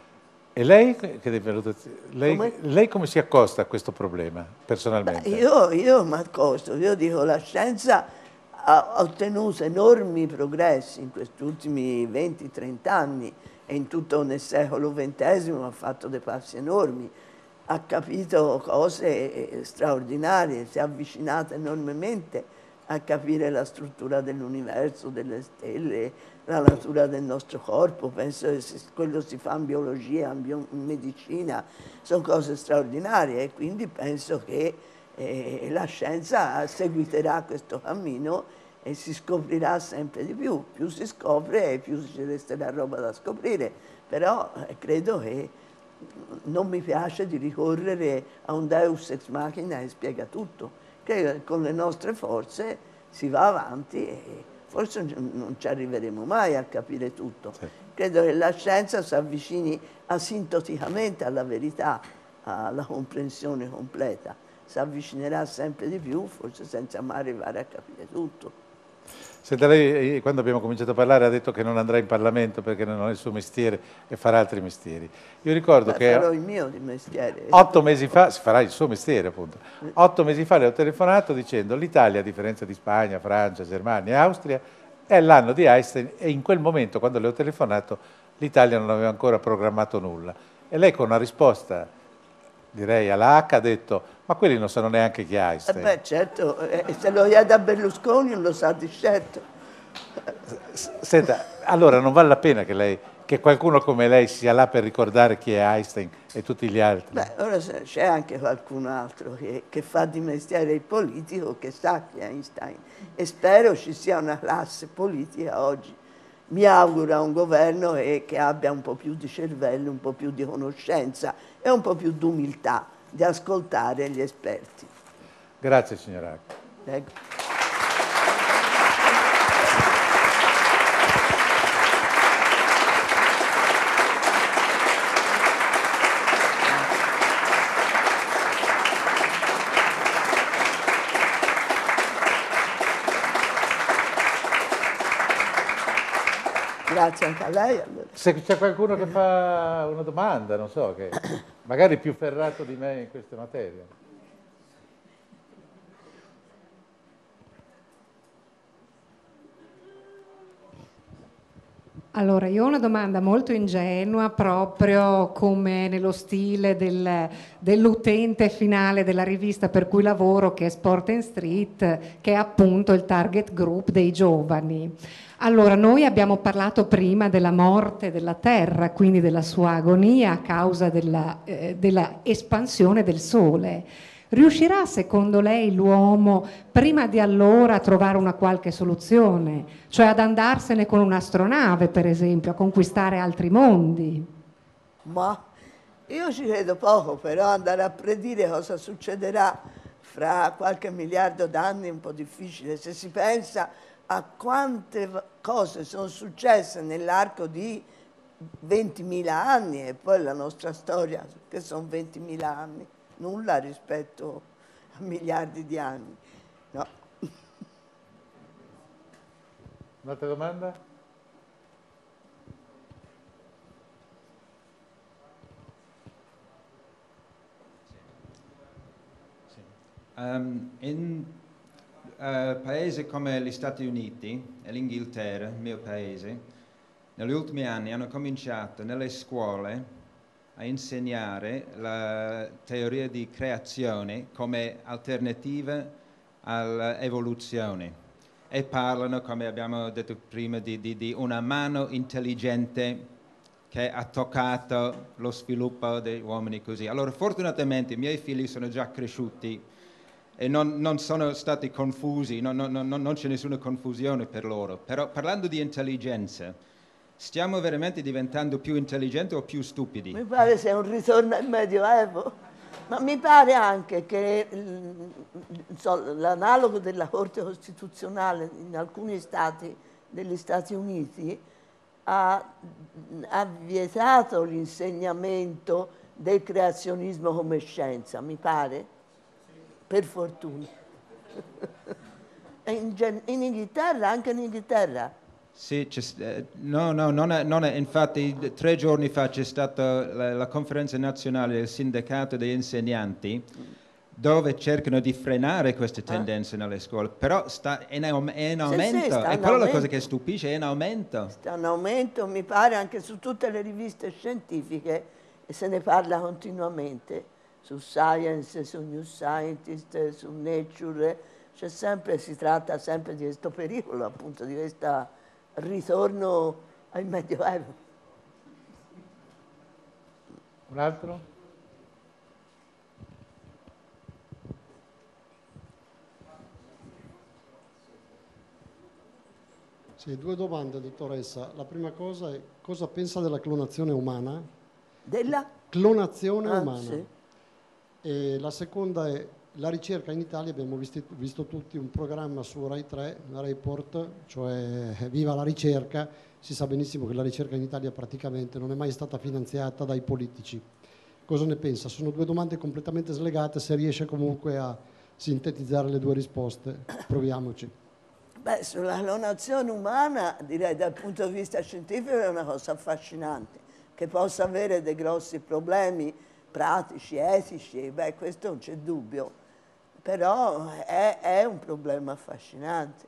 E lei, che lei, come? lei come si accosta a questo problema personalmente? Beh, io, io mi accosto, io dico la scienza ha ottenuto enormi progressi in questi ultimi venti trenta anni e in tutto nel secolo ventesimo ha fatto dei passi enormi, ha capito cose straordinarie, si è avvicinata enormemente a capire la struttura dell'universo, delle stelle, la natura del nostro corpo. Penso che quello si fa in biologia, in medicina, sono cose straordinarie e quindi penso che eh, la scienza seguiterà questo cammino e si scoprirà sempre di più. Più si scopre e più ci resterà roba da scoprire, però eh, credo che non mi piace di ricorrere a un deus ex machina che spiega tutto. Credo che con le nostre forze si va avanti e forse non ci arriveremo mai a capire tutto. Sì. Credo che la scienza si avvicini asintoticamente alla verità, alla comprensione completa. Si avvicinerà sempre di più, forse senza mai arrivare a capire tutto. Senta, lei quando abbiamo cominciato a parlare ha detto che non andrà in Parlamento perché non è il suo mestiere e farà altri mestieri. Io ricordo Beh, che... farò il mio di mestiere. Otto mesi fa, si farà il suo mestiere appunto, otto mesi fa le ho telefonato dicendo l'Italia, a differenza di Spagna, Francia, Germania e Austria, è l'anno di Einstein e in quel momento, quando le ho telefonato, l'Italia non aveva ancora programmato nulla. E lei con una risposta, direi alla H, ha detto, ma quelli non sanno neanche chi è Einstein. Eh beh, certo, eh, se lo chiede a Berlusconi non lo sa di certo. Senta, allora non vale la pena che, lei, che qualcuno come lei sia là per ricordare chi è Einstein e tutti gli altri? Beh, ora c'è anche qualcun altro che, che fa di mestiere il politico che sa chi è Einstein e spero ci sia una classe politica oggi. Mi auguro un governo che, che abbia un po' più di cervello, un po' più di conoscenza e un po' più di umiltà di ascoltare gli esperti. Grazie signora. Prego. Grazie anche a lei. Allora. Se c'è qualcuno che fa una domanda, non so, che magari più ferrato di me in queste materie. Allora, io ho una domanda molto ingenua, proprio come nello stile del, dell'utente finale della rivista per cui lavoro, che è Sport and Street, che è appunto il target group dei giovani. Allora, noi abbiamo parlato prima della morte della Terra, quindi della sua agonia a causa della, eh, della espansione del Sole. Riuscirà, secondo lei, l'uomo prima di allora a trovare una qualche soluzione, cioè ad andarsene con un'astronave, per esempio, a conquistare altri mondi? Ma io ci credo poco, però andare a predire cosa succederà fra qualche miliardo d'anni è un po' difficile. Se si pensa a quante cose sono successe nell'arco di ventimila anni, e poi la nostra storia, che sono ventimila anni, nulla rispetto a miliardi di anni. No. Un'altra domanda? Um, in uh, paesi come gli Stati Uniti e l'Inghilterra, il mio paese, negli ultimi anni hanno cominciato nelle scuole a insegnare la teoria di creazione come alternativa all'evoluzione e parlano, come abbiamo detto prima, di, di, di una mano intelligente che ha toccato lo sviluppo degli uomini così. Allora, fortunatamente i miei figli sono già cresciuti e non, non sono stati confusi, non, non, non, non c'è nessuna confusione per loro. Però parlando di intelligenza, stiamo veramente diventando più intelligenti o più stupidi? Mi pare sia un ritorno al Medioevo, ma mi pare anche che so, l'analogo della Corte Costituzionale in alcuni stati degli Stati Uniti ha, ha vietato l'insegnamento del creazionismo come scienza, mi pare. Per fortuna. In, in Inghilterra, anche in Inghilterra? Sì, eh, no, no, non è, non è, infatti tre giorni fa c'è stata la, la conferenza nazionale del sindacato degli insegnanti dove cercano di frenare queste tendenze eh? nelle scuole, però sta in, è in aumento, sì, sì, sta è in quella aumento. la cosa che stupisce, è in aumento. Sta in aumento, mi pare, anche su tutte le riviste scientifiche e se ne parla continuamente. Su Science, su New Scientist, su Nature, c'è sempre, si tratta sempre di questo pericolo, appunto, di questo ritorno al Medioevo. Un altro? Sì, due domande, dottoressa. La prima cosa è cosa pensa della clonazione umana? Della? Clonazione ah, umana. Sì. E la seconda è la ricerca in Italia. Abbiamo visto, visto tutti un programma su Rai tre, una Report, cioè Viva la ricerca. Si sa benissimo che la ricerca in Italia praticamente non è mai stata finanziata dai politici. Cosa ne pensa? Sono due domande completamente slegate, se riesce comunque a sintetizzare le due risposte, proviamoci. Beh, sulla clonazione umana, direi dal punto di vista scientifico è una cosa affascinante, che possa avere dei grossi problemi pratici, etici, beh, questo non c'è dubbio, però è, è un problema affascinante.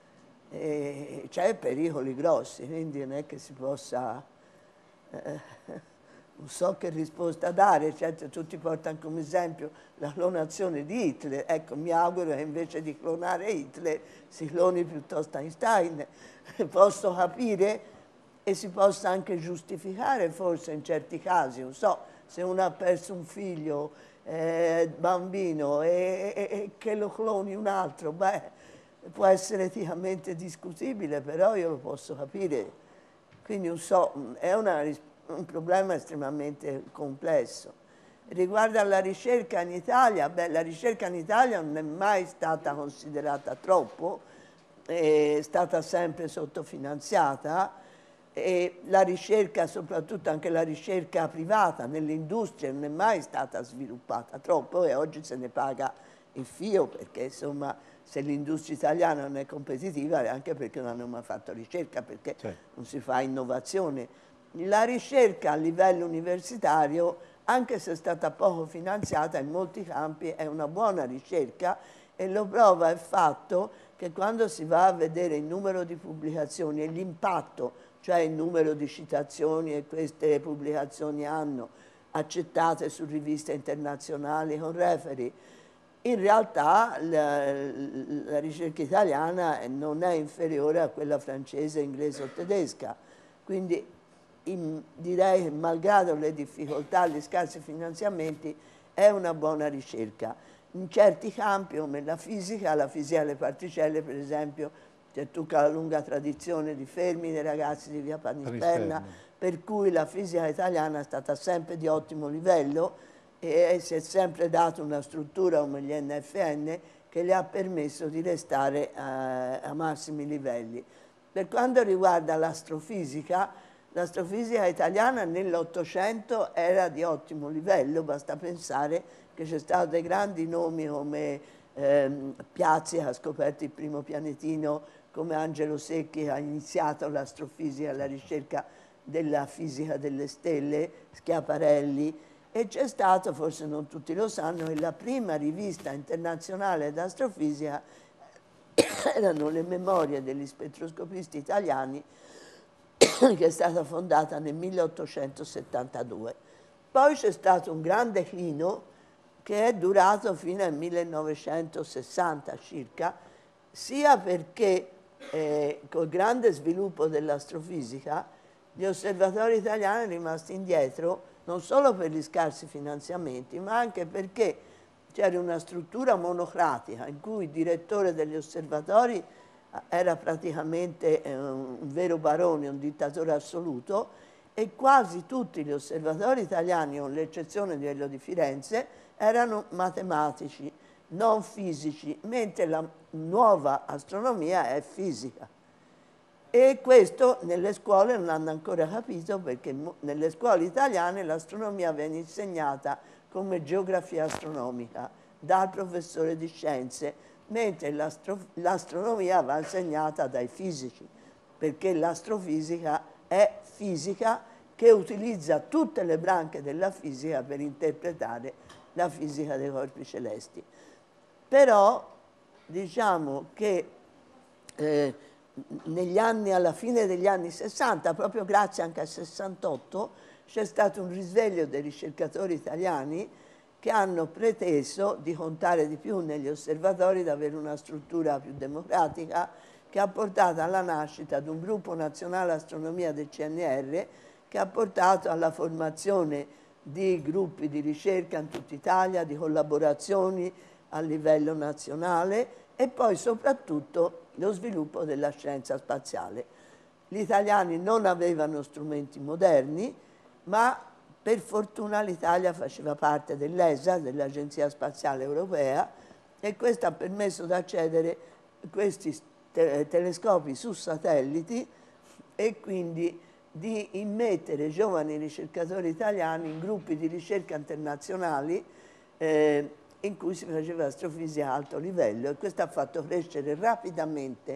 C'è pericoli grossi, quindi non è che si possa... Eh, non so che risposta dare, certo tu ti portano come esempio la clonazione di Hitler, ecco mi auguro che invece di clonare Hitler si cloni piuttosto Einstein, posso capire e si possa anche giustificare forse in certi casi, non so, se uno ha perso un figlio eh, bambino e, e, e che lo cloni un altro, beh, può essere eticamente discutibile, però io lo posso capire, quindi non so, è una risposta. Un problema estremamente complesso. Riguardo alla ricerca in Italia, beh, la ricerca in Italia non è mai stata considerata troppo, è stata sempre sottofinanziata e la ricerca, soprattutto anche la ricerca privata nell'industria, non è mai stata sviluppata troppo e oggi se ne paga il fio perché insomma se l'industria italiana non è competitiva è anche perché non hanno mai fatto ricerca, perché sì. non si fa innovazione. La ricerca a livello universitario, anche se è stata poco finanziata, in molti campi è una buona ricerca e lo prova il fatto che quando si va a vedere il numero di pubblicazioni e l'impatto cioè il numero di citazioni che queste pubblicazioni hanno, accettate su riviste internazionali con referee. In realtà la, la ricerca italiana non è inferiore a quella francese, inglese o tedesca, quindi in, direi che malgrado le difficoltà, gli scarsi finanziamenti, è una buona ricerca. In certi campi come la fisica, la fisica delle particelle per esempio, c'è tutta la lunga tradizione di Fermi, dei ragazzi di via Panisperna, per cui la fisica italiana è stata sempre di ottimo livello e si è sempre dato una struttura come gli N F N che le ha permesso di restare a, a massimi livelli. Per quanto riguarda l'astrofisica, l'astrofisica italiana nell'Ottocento era di ottimo livello, basta pensare che c'è stato dei grandi nomi come ehm, Piazzi, che ha scoperto il primo pianetino, come Angelo Secchi, che ha iniziato l'astrofisica, la ricerca della fisica delle stelle, Schiaparelli, e c'è stato, forse non tutti lo sanno, che la prima rivista internazionale d'astrofisica erano le memorie degli spettroscopisti italiani, che è stata fondata nel milleottocentosettantadue. Poi c'è stato un grande declino che è durato fino al millenovecentosessanta circa, sia perché eh, col grande sviluppo dell'astrofisica gli osservatori italiani sono rimasti indietro non solo per gli scarsi finanziamenti, ma anche perché c'era una struttura monocratica in cui il direttore degli osservatori era praticamente eh, un vero barone, un dittatore assoluto, e quasi tutti gli osservatori italiani, con l'eccezione di quello di Firenze, erano matematici, non fisici, mentre la nuova astronomia è fisica. E questo nelle scuole non hanno ancora capito, perché nelle scuole italiane l'astronomia viene insegnata come geografia astronomica dal professore di scienze, mentre l'astronomia va insegnata dai fisici, perché l'astrofisica è fisica che utilizza tutte le branche della fisica per interpretare la fisica dei corpi celesti. Però diciamo che eh, negli anni, alla fine degli anni sessanta, proprio grazie anche al sessantotto, c'è stato un risveglio dei ricercatori italiani che hanno preteso di contare di più negli osservatori, di avere una struttura più democratica, che ha portato alla nascita di un gruppo nazionale astronomia del C N R, che ha portato alla formazione di gruppi di ricerca in tutta Italia, di collaborazioni a livello nazionale e poi soprattutto lo sviluppo della scienza spaziale. Gli italiani non avevano strumenti moderni, ma per fortuna l'Italia faceva parte dell'E S A, dell'Agenzia Spaziale Europea, e questo ha permesso di accedere a questi te telescopi su satelliti e quindi di immettere giovani ricercatori italiani in gruppi di ricerca internazionali eh, in cui si faceva astrofisica a alto livello, e questo ha fatto crescere rapidamente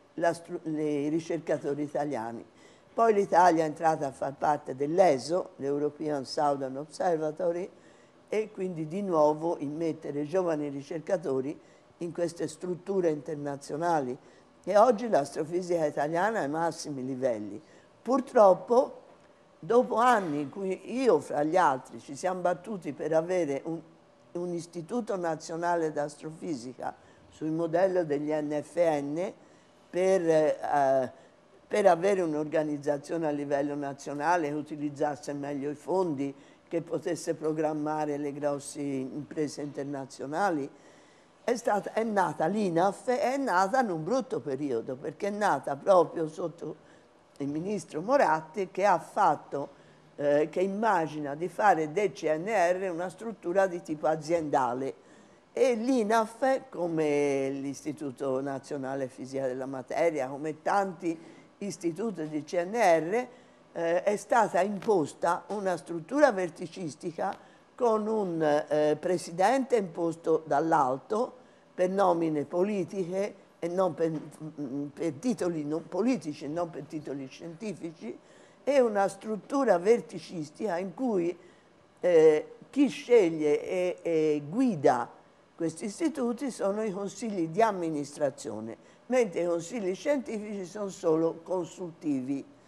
i ricercatori italiani. Poi l'Italia è entrata a far parte dell'E S O, l'European Southern Observatory, e quindi di nuovo immettere giovani ricercatori in queste strutture internazionali. E oggi l'astrofisica italiana è ai massimi livelli. Purtroppo, dopo anni in cui io, fra gli altri, ci siamo battuti per avere un un istituto nazionale d'astrofisica sul modello degli N F N per, eh, per avere un'organizzazione a livello nazionale che utilizzasse meglio i fondi, che potesse programmare le grosse imprese internazionali. È, stata, è nata l'I N A F, è nata in un brutto periodo, perché è nata proprio sotto il ministro Moratti, che ha fatto Eh, che immagina di fare del C N R una struttura di tipo aziendale, e l'I N A F, come l'Istituto Nazionale Fisica della Materia, come tanti istituti di C N R, eh, è stata imposta una struttura verticistica con un eh, presidente imposto dall'alto per nomine politiche e non per, per titoli non politici e non per titoli scientifici, e una struttura verticistica in cui eh, chi sceglie e, e guida questi istituti sono i consigli di amministrazione, mentre i consigli scientifici sono solo consultivi.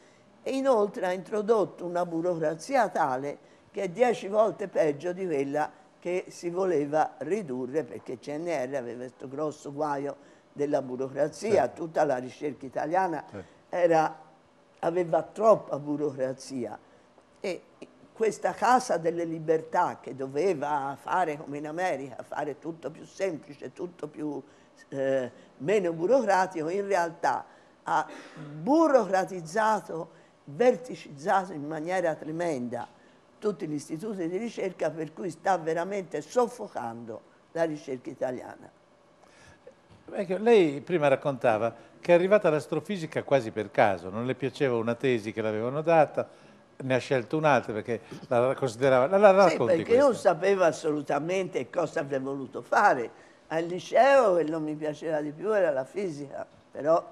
e inoltre ha introdotto una burocrazia tale che è dieci volte peggio di quella che si voleva ridurre, perché il C N R aveva questo grosso guaio della burocrazia, certo. Tutta la ricerca italiana certo. era, aveva troppa burocrazia e questa Casa delle Libertà, che doveva fare come in America, fare tutto più semplice, tutto più, eh, meno burocratico, in realtà ha burocratizzato, verticizzato in maniera tremenda tutti gli istituti di ricerca, per cui sta veramente soffocando la ricerca italiana. Ecco, lei prima raccontava che è arrivata all'astrofisica quasi per caso, non le piaceva una tesi che l'avevano data, ne ha scelto un'altra perché la considerava... La, la sì, perché questa. Io non sapevo assolutamente cosa avrei voluto fare. Al liceo quello che mi piaceva di più era la fisica, però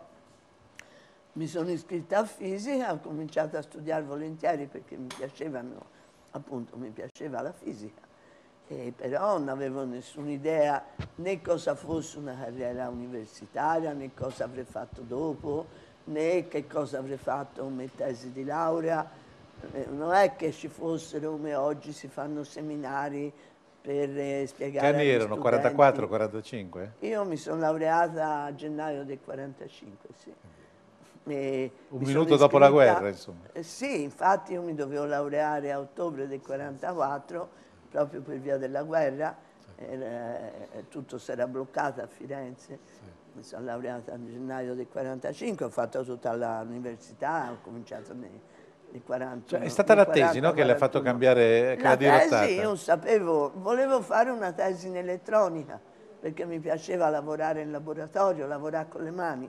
mi sono iscritta a fisica, ho cominciato a studiare volentieri perché mi piacevano, appunto mi piaceva la fisica, e però non avevo nessuna idea né cosa fosse una carriera universitaria, né cosa avrei fatto dopo, né che cosa avrei fatto come tesi di laurea. Non è che ci fossero, come oggi si fanno seminari per eh, spiegare Che anni erano? quarantaquattro quarantacinque? Io mi sono laureata a gennaio del quarantacinque, sì. E un minuto dopo la guerra, insomma. Eh, sì, infatti io mi dovevo laureare a ottobre del quarantaquattro, proprio per via della guerra, sì. Era, tutto si era bloccato a Firenze. Sì. Mi sono laureata a gennaio del quarantacinque, ho fatto tutta l'università, ho cominciato nei, nei quaranta. Cioè, è stata la tesi, no, che le ha fatto cambiare, che l'ha dirottata? Tesi, io sapevo, volevo fare una tesi in elettronica, perché mi piaceva lavorare in laboratorio, lavorare con le mani.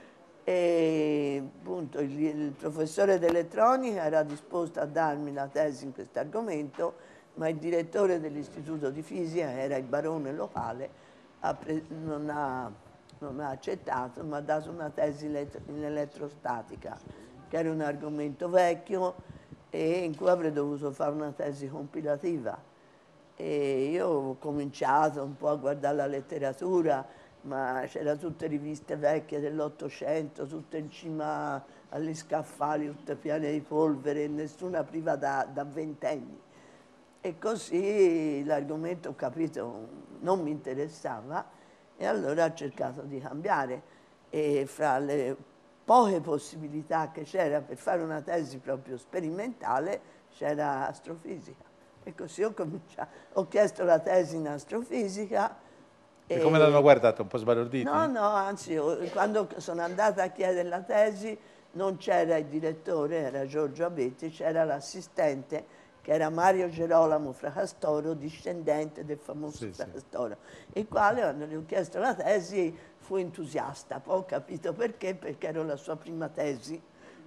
E appunto il, il professore d'elettronica era disposto a darmi la tesi in questo argomento, ma il direttore dell'istituto di fisica, era il barone locale, ha non, ha, non ha accettato, mi ha dato una tesi in elettrostatica, che era un argomento vecchio e in cui avrei dovuto fare una tesi compilativa. E io ho cominciato un po' a guardare la letteratura, ma c'erano tutte riviste vecchie dell'Ottocento, tutte in cima agli scaffali, tutte piene di polvere, nessuna apriva da, da ventenni. E così l'argomento, ho capito, non mi interessava e allora ho cercato di cambiare. E fra le poche possibilità che c'era per fare una tesi proprio sperimentale c'era astrofisica. E così ho cominciato, ho chiesto la tesi in astrofisica. E come l'hanno guardata? Un po' sbalorditi? No, no, anzi, quando sono andata a chiedere la tesi non c'era il direttore, era Giorgio Abetti, c'era l'assistente che era Mario Gerolamo Fracastoro, discendente del famoso sì, Fracastoro, sì. Il quale, quando gli ho chiesto la tesi, fu entusiasta. Poi ho capito perché, perché era la sua prima tesi.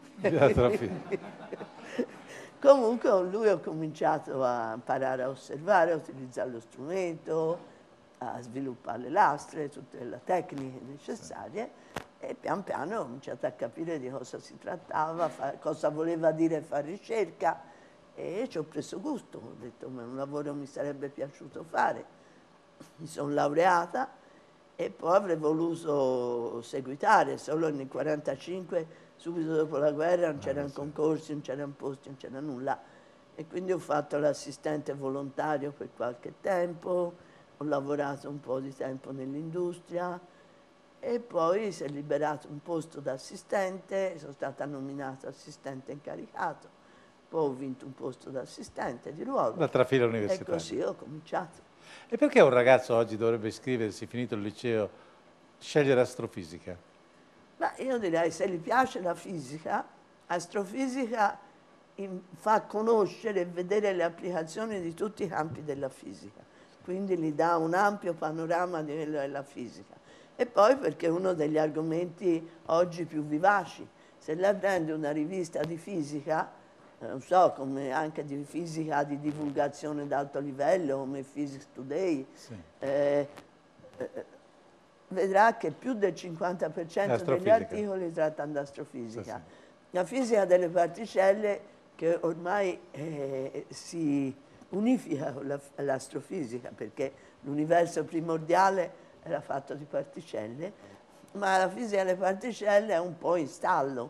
Comunque con lui ho cominciato a imparare a osservare, a utilizzare lo strumento, a sviluppare le lastre, tutte le tecniche necessarie e pian piano ho cominciato a capire di cosa si trattava, cosa voleva dire fare ricerca e ci ho preso gusto, ho detto ma è un lavoro che mi sarebbe piaciuto fare. Mi sono laureata e poi avrei voluto seguitare, solo nel quarantacinque, subito dopo la guerra, non c'erano concorsi, non c'erano posti, non c'era nulla e quindi ho fatto l'assistente volontario per qualche tempo. Ho lavorato un po' di tempo nell'industria e poi si è liberato un posto da assistente, sono stata nominata assistente incaricato, poi ho vinto un posto da assistente di ruolo. La trafila universitaria. E così ho cominciato. E perché un ragazzo oggi dovrebbe iscriversi, finito il liceo, scegliere astrofisica? Beh, io direi se gli piace la fisica, astrofisica in, fa conoscere e vedere le applicazioni di tutti i campi della fisica. Quindi gli dà un ampio panorama di quello della fisica. E poi perché è uno degli argomenti oggi più vivaci. Se lei prende una rivista di fisica, eh, non so, come anche di fisica di divulgazione d'alto livello, come Physics Today, sì. eh, eh, vedrà che più del cinquanta per cento degli articoli trattano di astrofisica. Sì, sì. La fisica delle particelle, che ormai eh, si unifica con l'astrofisica, perché l'universo primordiale era fatto di particelle, ma la fisica delle particelle è un po' in stallo,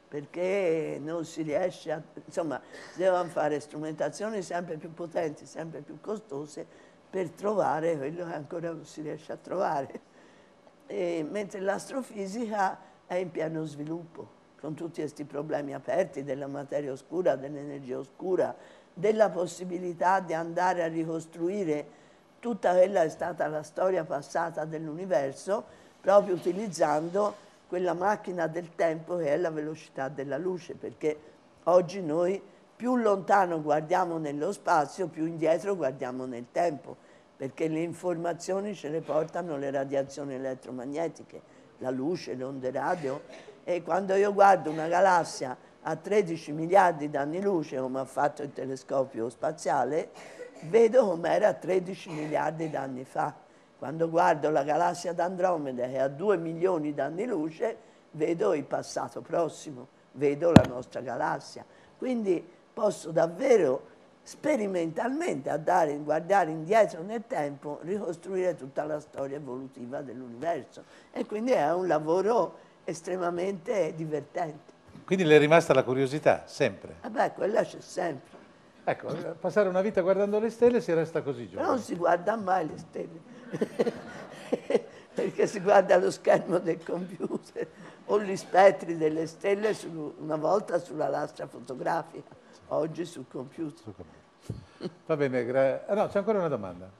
perché non si riesce a... insomma, si devono fare strumentazioni sempre più potenti, sempre più costose per trovare quello che ancora non si riesce a trovare. E, mentre l'astrofisica è in pieno sviluppo, con tutti questi problemi aperti della materia oscura, dell'energia oscura, della possibilità di andare a ricostruire tutta quella che è stata la storia passata dell'universo, proprio utilizzando quella macchina del tempo che è la velocità della luce, perché oggi noi più lontano guardiamo nello spazio, più indietro guardiamo nel tempo, perché le informazioni ce le portano le radiazioni elettromagnetiche, la luce, le onde radio. E quando io guardo una galassia a tredici miliardi di anni luce, come ha fatto il telescopio spaziale, vedo com'era tredici miliardi di anni fa. Quando guardo la galassia d'Andromeda, che ha due milioni di anni luce, vedo il passato prossimo, vedo la nostra galassia. Quindi posso davvero sperimentalmente andare a guardare indietro nel tempo, ricostruire tutta la storia evolutiva dell'universo. E quindi è un lavoro estremamente divertente. Quindi le è rimasta la curiosità, sempre? Vabbè, quella c'è sempre. Ecco, passare una vita guardando le stelle si resta così giovane. Però non si guarda mai le stelle, perché si guarda lo schermo del computer o gli spettri delle stelle su, una volta sulla lastra fotografica, oggi sul computer. Sul computer. Va bene, gra... ah, no, c'è ancora una domanda.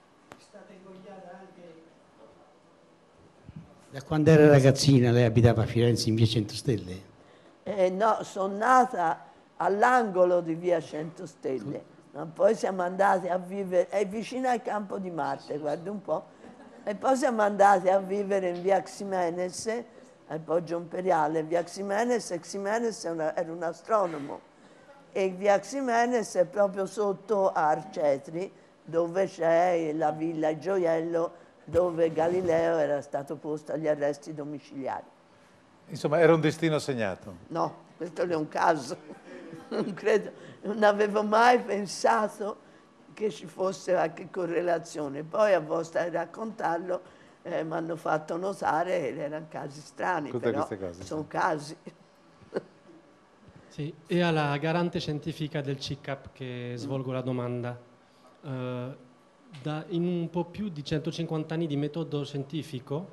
Da quando era ragazzina lei abitava a Firenze in via Centostelle? Eh, no, sono nata all'angolo di via Centostelle, ma poi siamo andati a vivere, è vicino al campo di Marte, guarda un po', e poi siamo andati a vivere in via Ximenes, al Poggio Imperiale. Via Ximenes, Ximenes era un astronomo, e via Ximenes è proprio sotto a Arcetri, dove c'è la villa Il Gioiello, dove Galileo era stato posto agli arresti domiciliari. Insomma, era un destino segnato? No, questo è un caso. Non credo, non avevo mai pensato che ci fosse qualche correlazione. Poi a vostra raccontarlo eh, mi hanno fatto notare che erano casi strani, tutte però cose, sono sì. casi. Sì, e alla garante scientifica del C I C A P che svolgo la domanda. Uh, Da, in un po' più di centocinquanta anni di metodo scientifico,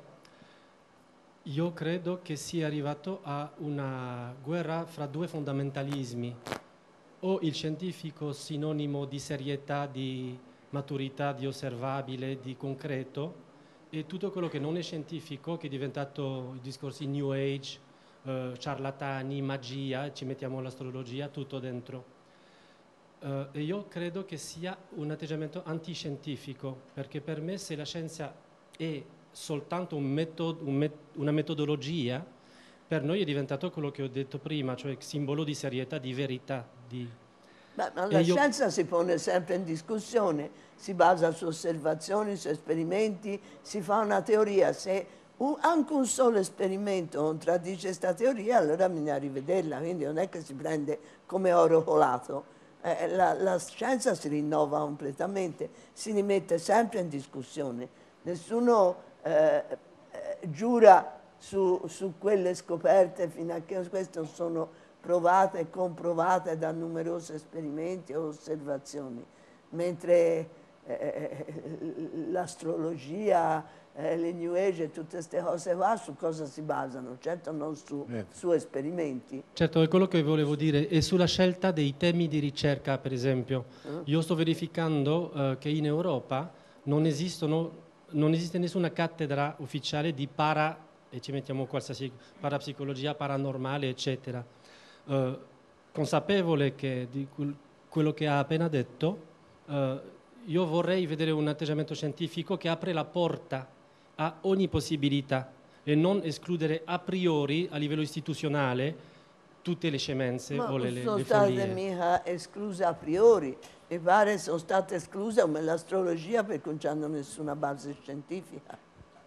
io credo che sia arrivato a una guerra fra due fondamentalismi, o il scientifico sinonimo di serietà, di maturità, di osservabile, di concreto, e tutto quello che non è scientifico, che è diventato i discorsi New Age, eh, ciarlatani, magia, ci mettiamo l'astrologia, tutto dentro. Uh, e io credo che sia un atteggiamento antiscientifico, perché per me se la scienza è soltanto un metodo, un met una metodologia, per noi è diventato quello che ho detto prima, cioè simbolo di serietà, di verità. Di... Beh, ma la io... scienza si pone sempre in discussione, si basa su osservazioni, su esperimenti, si fa una teoria. Se un, anche un solo esperimento contraddice questa teoria, allora bisogna rivederla, quindi non è che si prende come oro colato. Eh, la, la scienza si rinnova completamente, si rimette sempre in discussione. Nessuno eh, eh, giura su, su quelle scoperte fino a che queste non sono provate e comprovate da numerosi esperimenti o osservazioni. Mentre eh, l'astrologia, eh, le New Age e tutte queste cose qua su cosa si basano? Certo non su, su esperimenti. Certo, è quello che volevo dire, è sulla scelta dei temi di ricerca, per esempio. Mm. Io sto verificando uh, che in Europa non, esistono, non esiste nessuna cattedra ufficiale di para, e ci mettiamo qualsiasi parapsicologia, paranormale, eccetera. Uh, consapevole che di quello che ha appena detto, uh, io vorrei vedere un atteggiamento scientifico che apre la porta a ogni possibilità e non escludere a priori a livello istituzionale tutte le scemenze Ma o le, le, sono le state follie. mica escluse a priori, mi pare sono state escluse come l'astrologia perché non hanno nessuna base scientifica.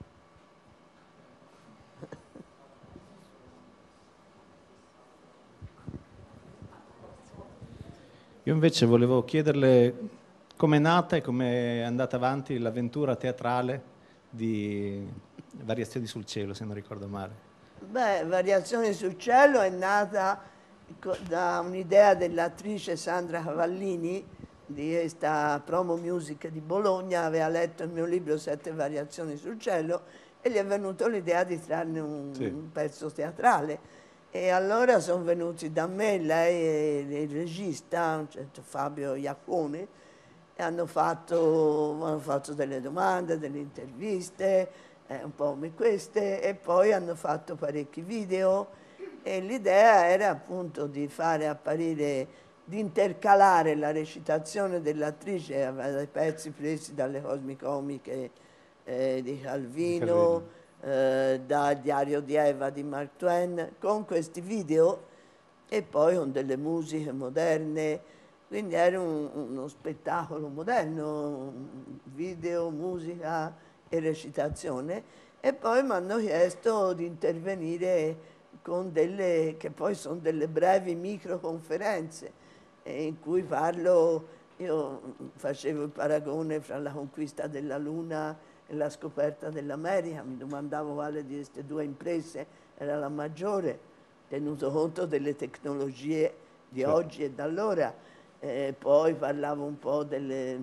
Io invece volevo chiederle com'è nata e com'è andata avanti l'avventura teatrale di Variazioni sul cielo, se non ricordo male. Beh, Variazioni sul cielo è nata da un'idea dell'attrice Sandra Cavallini, di questa promo music di Bologna, aveva letto il mio libro Sette variazioni sul cielo e gli è venuto l'idea di trarne un, sì. un pezzo teatrale. E allora sono venuti da me, lei e il regista, un certo Fabio Iacone, e hanno fatto, hanno fatto delle domande, delle interviste, eh, un po' come queste, e poi hanno fatto parecchi video e l'idea era appunto di fare apparire, di intercalare la recitazione dell'attrice dai pezzi presi dalle cosmicomiche eh, di Calvino, eh, dal Diario di Eva di Mark Twain, con questi video e poi con delle musiche moderne, quindi era un, uno spettacolo moderno, video, musica e recitazione, e poi mi hanno chiesto di intervenire con delle, che poi sono delle brevi microconferenze, in cui parlo, io facevo il paragone fra la conquista della Luna e la scoperta dell'America, mi domandavo quale di queste due imprese era la maggiore, tenuto conto delle tecnologie di certo. oggi e da allora. Eh, poi parlavo un po' delle,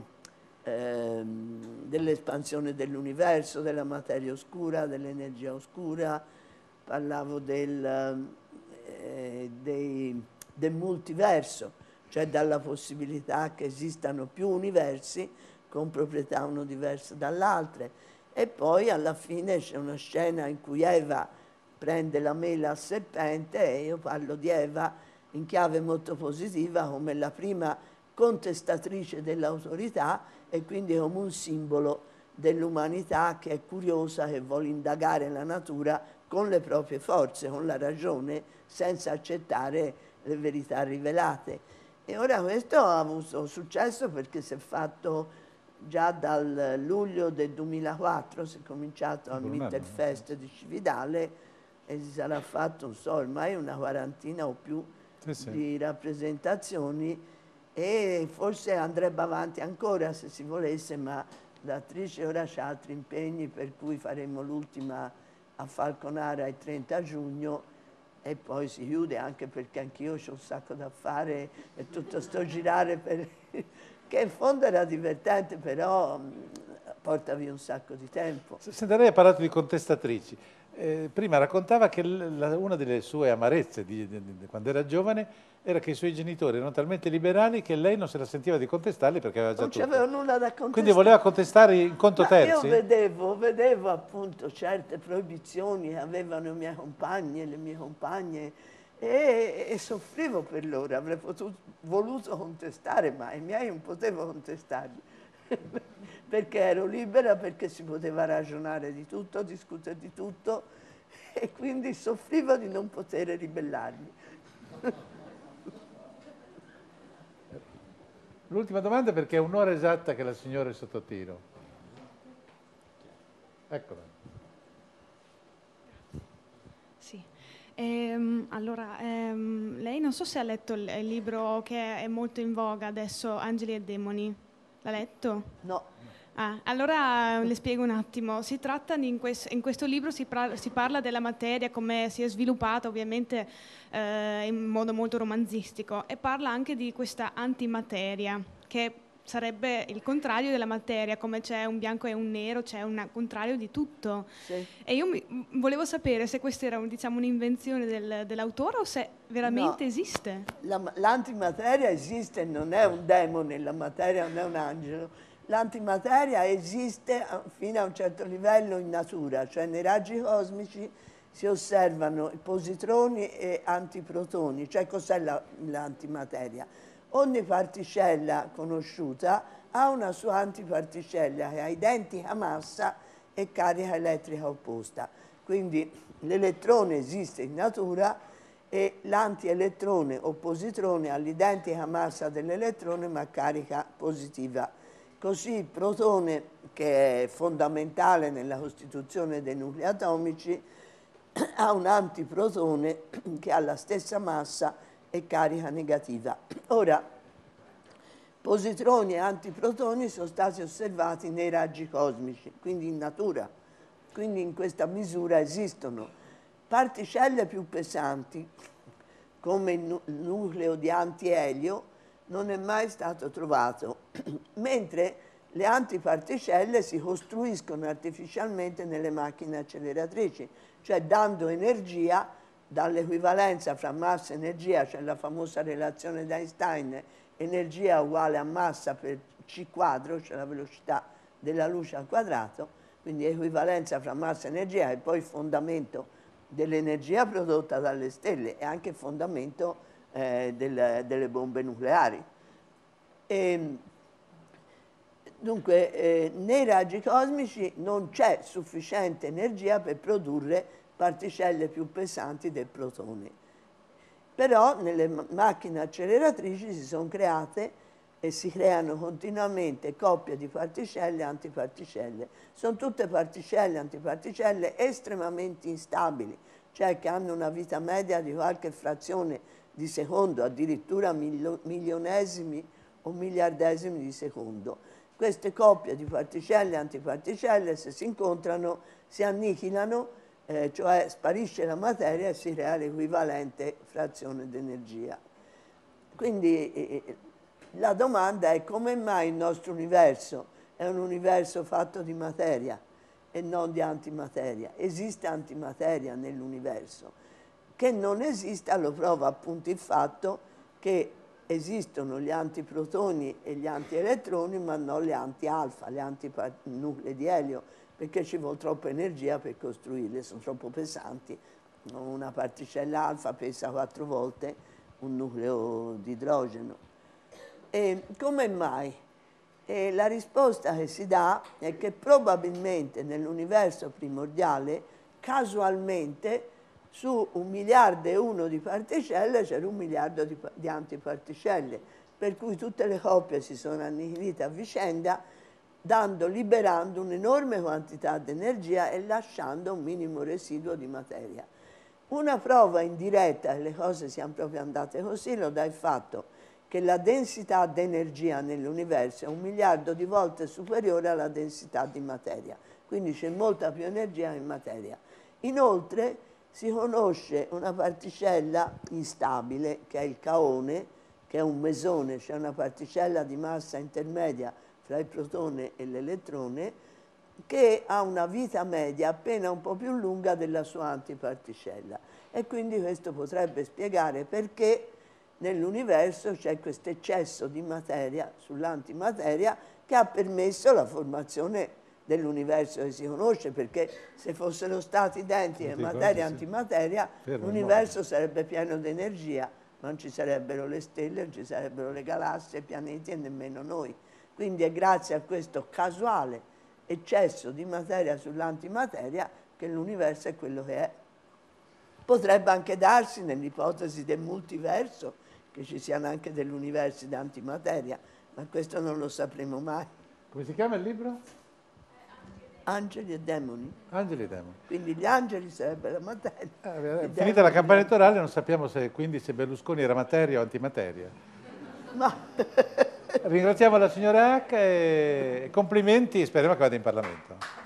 ehm, dell'espansione dell'universo, della materia oscura, dell'energia oscura, parlavo del, eh, dei, del multiverso, cioè dalla possibilità che esistano più universi con proprietà uno diverse dall'altra. E poi alla fine c'è una scena in cui Eva prende la mela al serpente e io parlo di Eva in chiave molto positiva come la prima contestatrice dell'autorità e quindi come un simbolo dell'umanità che è curiosa, che vuole indagare la natura con le proprie forze, con la ragione, senza accettare le verità rivelate. E ora questo ha avuto successo perché si è fatto già dal luglio del duemilaquattro, si è cominciato al Mittelfest di Cividale e si sarà fatto, non so, ormai una quarantina o più sì, sì. di rappresentazioni e forse andrebbe avanti ancora se si volesse, ma l'attrice ora ha altri impegni per cui faremo l'ultima a Falconara il trenta giugno e poi si chiude, anche perché anch'io ho un sacco da fare e tutto sto girare per... che in fondo era divertente, però porta via un sacco di tempo. Senta, lei ha parlato di contestatrici. Eh, prima raccontava che la, una delle sue amarezze di, di, di, quando era giovane era che i suoi genitori erano talmente liberali che lei non se la sentiva di contestarli perché aveva già non tutto. Non c'aveva nulla da contestare. Quindi voleva contestare in conto Ma terzi? Io vedevo, vedevo appunto certe proibizioni che avevano i miei compagni e le mie compagne e, e soffrivo per loro. Avrei potuto, voluto contestare, ma i miei non potevo contestarli. Perché ero libera, perché si poteva ragionare di tutto, discutere di tutto e quindi soffrivo di non poter ribellarmi. L'ultima domanda perché è un'ora esatta che la signora è sotto tiro. Eccola. Sì. Ehm, allora, ehm, lei non so se ha letto il, il libro che è molto in voga adesso, Angeli e Demoni. L'ha letto? No. Ah, allora le spiego un attimo. Si tratta di in, quest, in questo libro si, pra, si parla della materia, come si è sviluppata ovviamente eh, in modo molto romanzistico e parla anche di questa antimateria che sarebbe il contrario della materia, come c'è un bianco e un nero, c'è un contrario di tutto. Sì. E io mi, volevo sapere se questa era diciamo, un'invenzione del, dell'autore o se veramente no, esiste. L'antimateria esiste, non è un demone, la materia non è un angelo. L'antimateria esiste fino a un certo livello in natura, cioè nei raggi cosmici si osservano i positroni e antiprotoni. Cioè cos'è l'antimateria? Ogni particella conosciuta ha una sua antiparticella che ha identica massa e carica elettrica opposta. Quindi l'elettrone esiste in natura e l'antielettrone o positrone ha l'identica massa dell'elettrone ma carica positiva. Così il protone, che è fondamentale nella costituzione dei nuclei atomici, ha un antiprotone che ha la stessa massa e carica negativa. Ora, positroni e antiprotoni sono stati osservati nei raggi cosmici, quindi in natura, quindi in questa misura esistono. Particelle più pesanti, come il, nu il nucleo di antielio, non è mai stato trovato, mentre le antiparticelle si costruiscono artificialmente nelle macchine acceleratrici, cioè dando energia dall'equivalenza fra massa e energia, cioè la famosa relazione di Einstein, energia uguale a massa per c quadro, cioè la velocità della luce al quadrato, quindi equivalenza fra massa e energia è poi il fondamento dell'energia prodotta dalle stelle e anche il fondamento eh, del, delle bombe nucleari. E, dunque, eh, nei raggi cosmici non c'è sufficiente energia per produrre particelle più pesanti del protone. Però nelle macchine acceleratrici si sono create e si creano continuamente coppie di particelle e antiparticelle. Sono tutte particelle e antiparticelle estremamente instabili, cioè che hanno una vita media di qualche frazione di secondo, addirittura milionesimi o miliardesimi di secondo. Queste coppie di particelle e antiparticelle, se si incontrano, si annichilano, eh, cioè sparisce la materia e si crea l'equivalente frazione d'energia. Quindi eh, la domanda è: come mai il nostro universo è un universo fatto di materia e non di antimateria? Esiste antimateria nell'universo? Che non esista lo prova appunto il fatto che esistono gli antiprotoni e gli antielettroni, ma non gli anti-alfa, gli antinuclei di elio, perché ci vuole troppa energia per costruirle, sono troppo pesanti. Una particella alfa pesa quattro volte un nucleo di idrogeno. E come mai? E la risposta che si dà è che probabilmente nell'universo primordiale, casualmente, su un miliardo e uno di particelle c'era un miliardo di, di antiparticelle, per cui tutte le coppie si sono annichilite a vicenda, dando, liberando un'enorme quantità di energia e lasciando un minimo residuo di materia. Una prova indiretta che le cose siano proprio andate così lo dà il fatto che la densità di energia nell'universo è un miliardo di volte superiore alla densità di materia, quindi c'è molta più energia in materia. Inoltre si conosce una particella instabile, che è il caone, che è un mesone, cioè una particella di massa intermedia fra il protone e l'elettrone, che ha una vita media appena un po' più lunga della sua antiparticella. E quindi questo potrebbe spiegare perché nell'universo c'è questo eccesso di materia sull'antimateria che ha permesso la formazione dell'universo che si conosce, perché se fossero stati identiche materia e antimateria, l'universo sarebbe pieno di energia, non ci sarebbero le stelle, non ci sarebbero le galassie, i pianeti e nemmeno noi. Quindi è grazie a questo casuale eccesso di materia sull'antimateria che l'universo è quello che è. Potrebbe anche darsi, nell'ipotesi del multiverso, che ci siano anche degli universi di antimateria, ma questo non lo sapremo mai. Come si chiama il libro? Angeli e demoni. Angeli e demoni. Quindi gli angeli sarebbe la materia. Eh, finita la campagna elettorale non sappiamo se, quindi se Berlusconi era materia o antimateria. Ma... Ringraziamo la signora H e complimenti, speriamo che vada in Parlamento.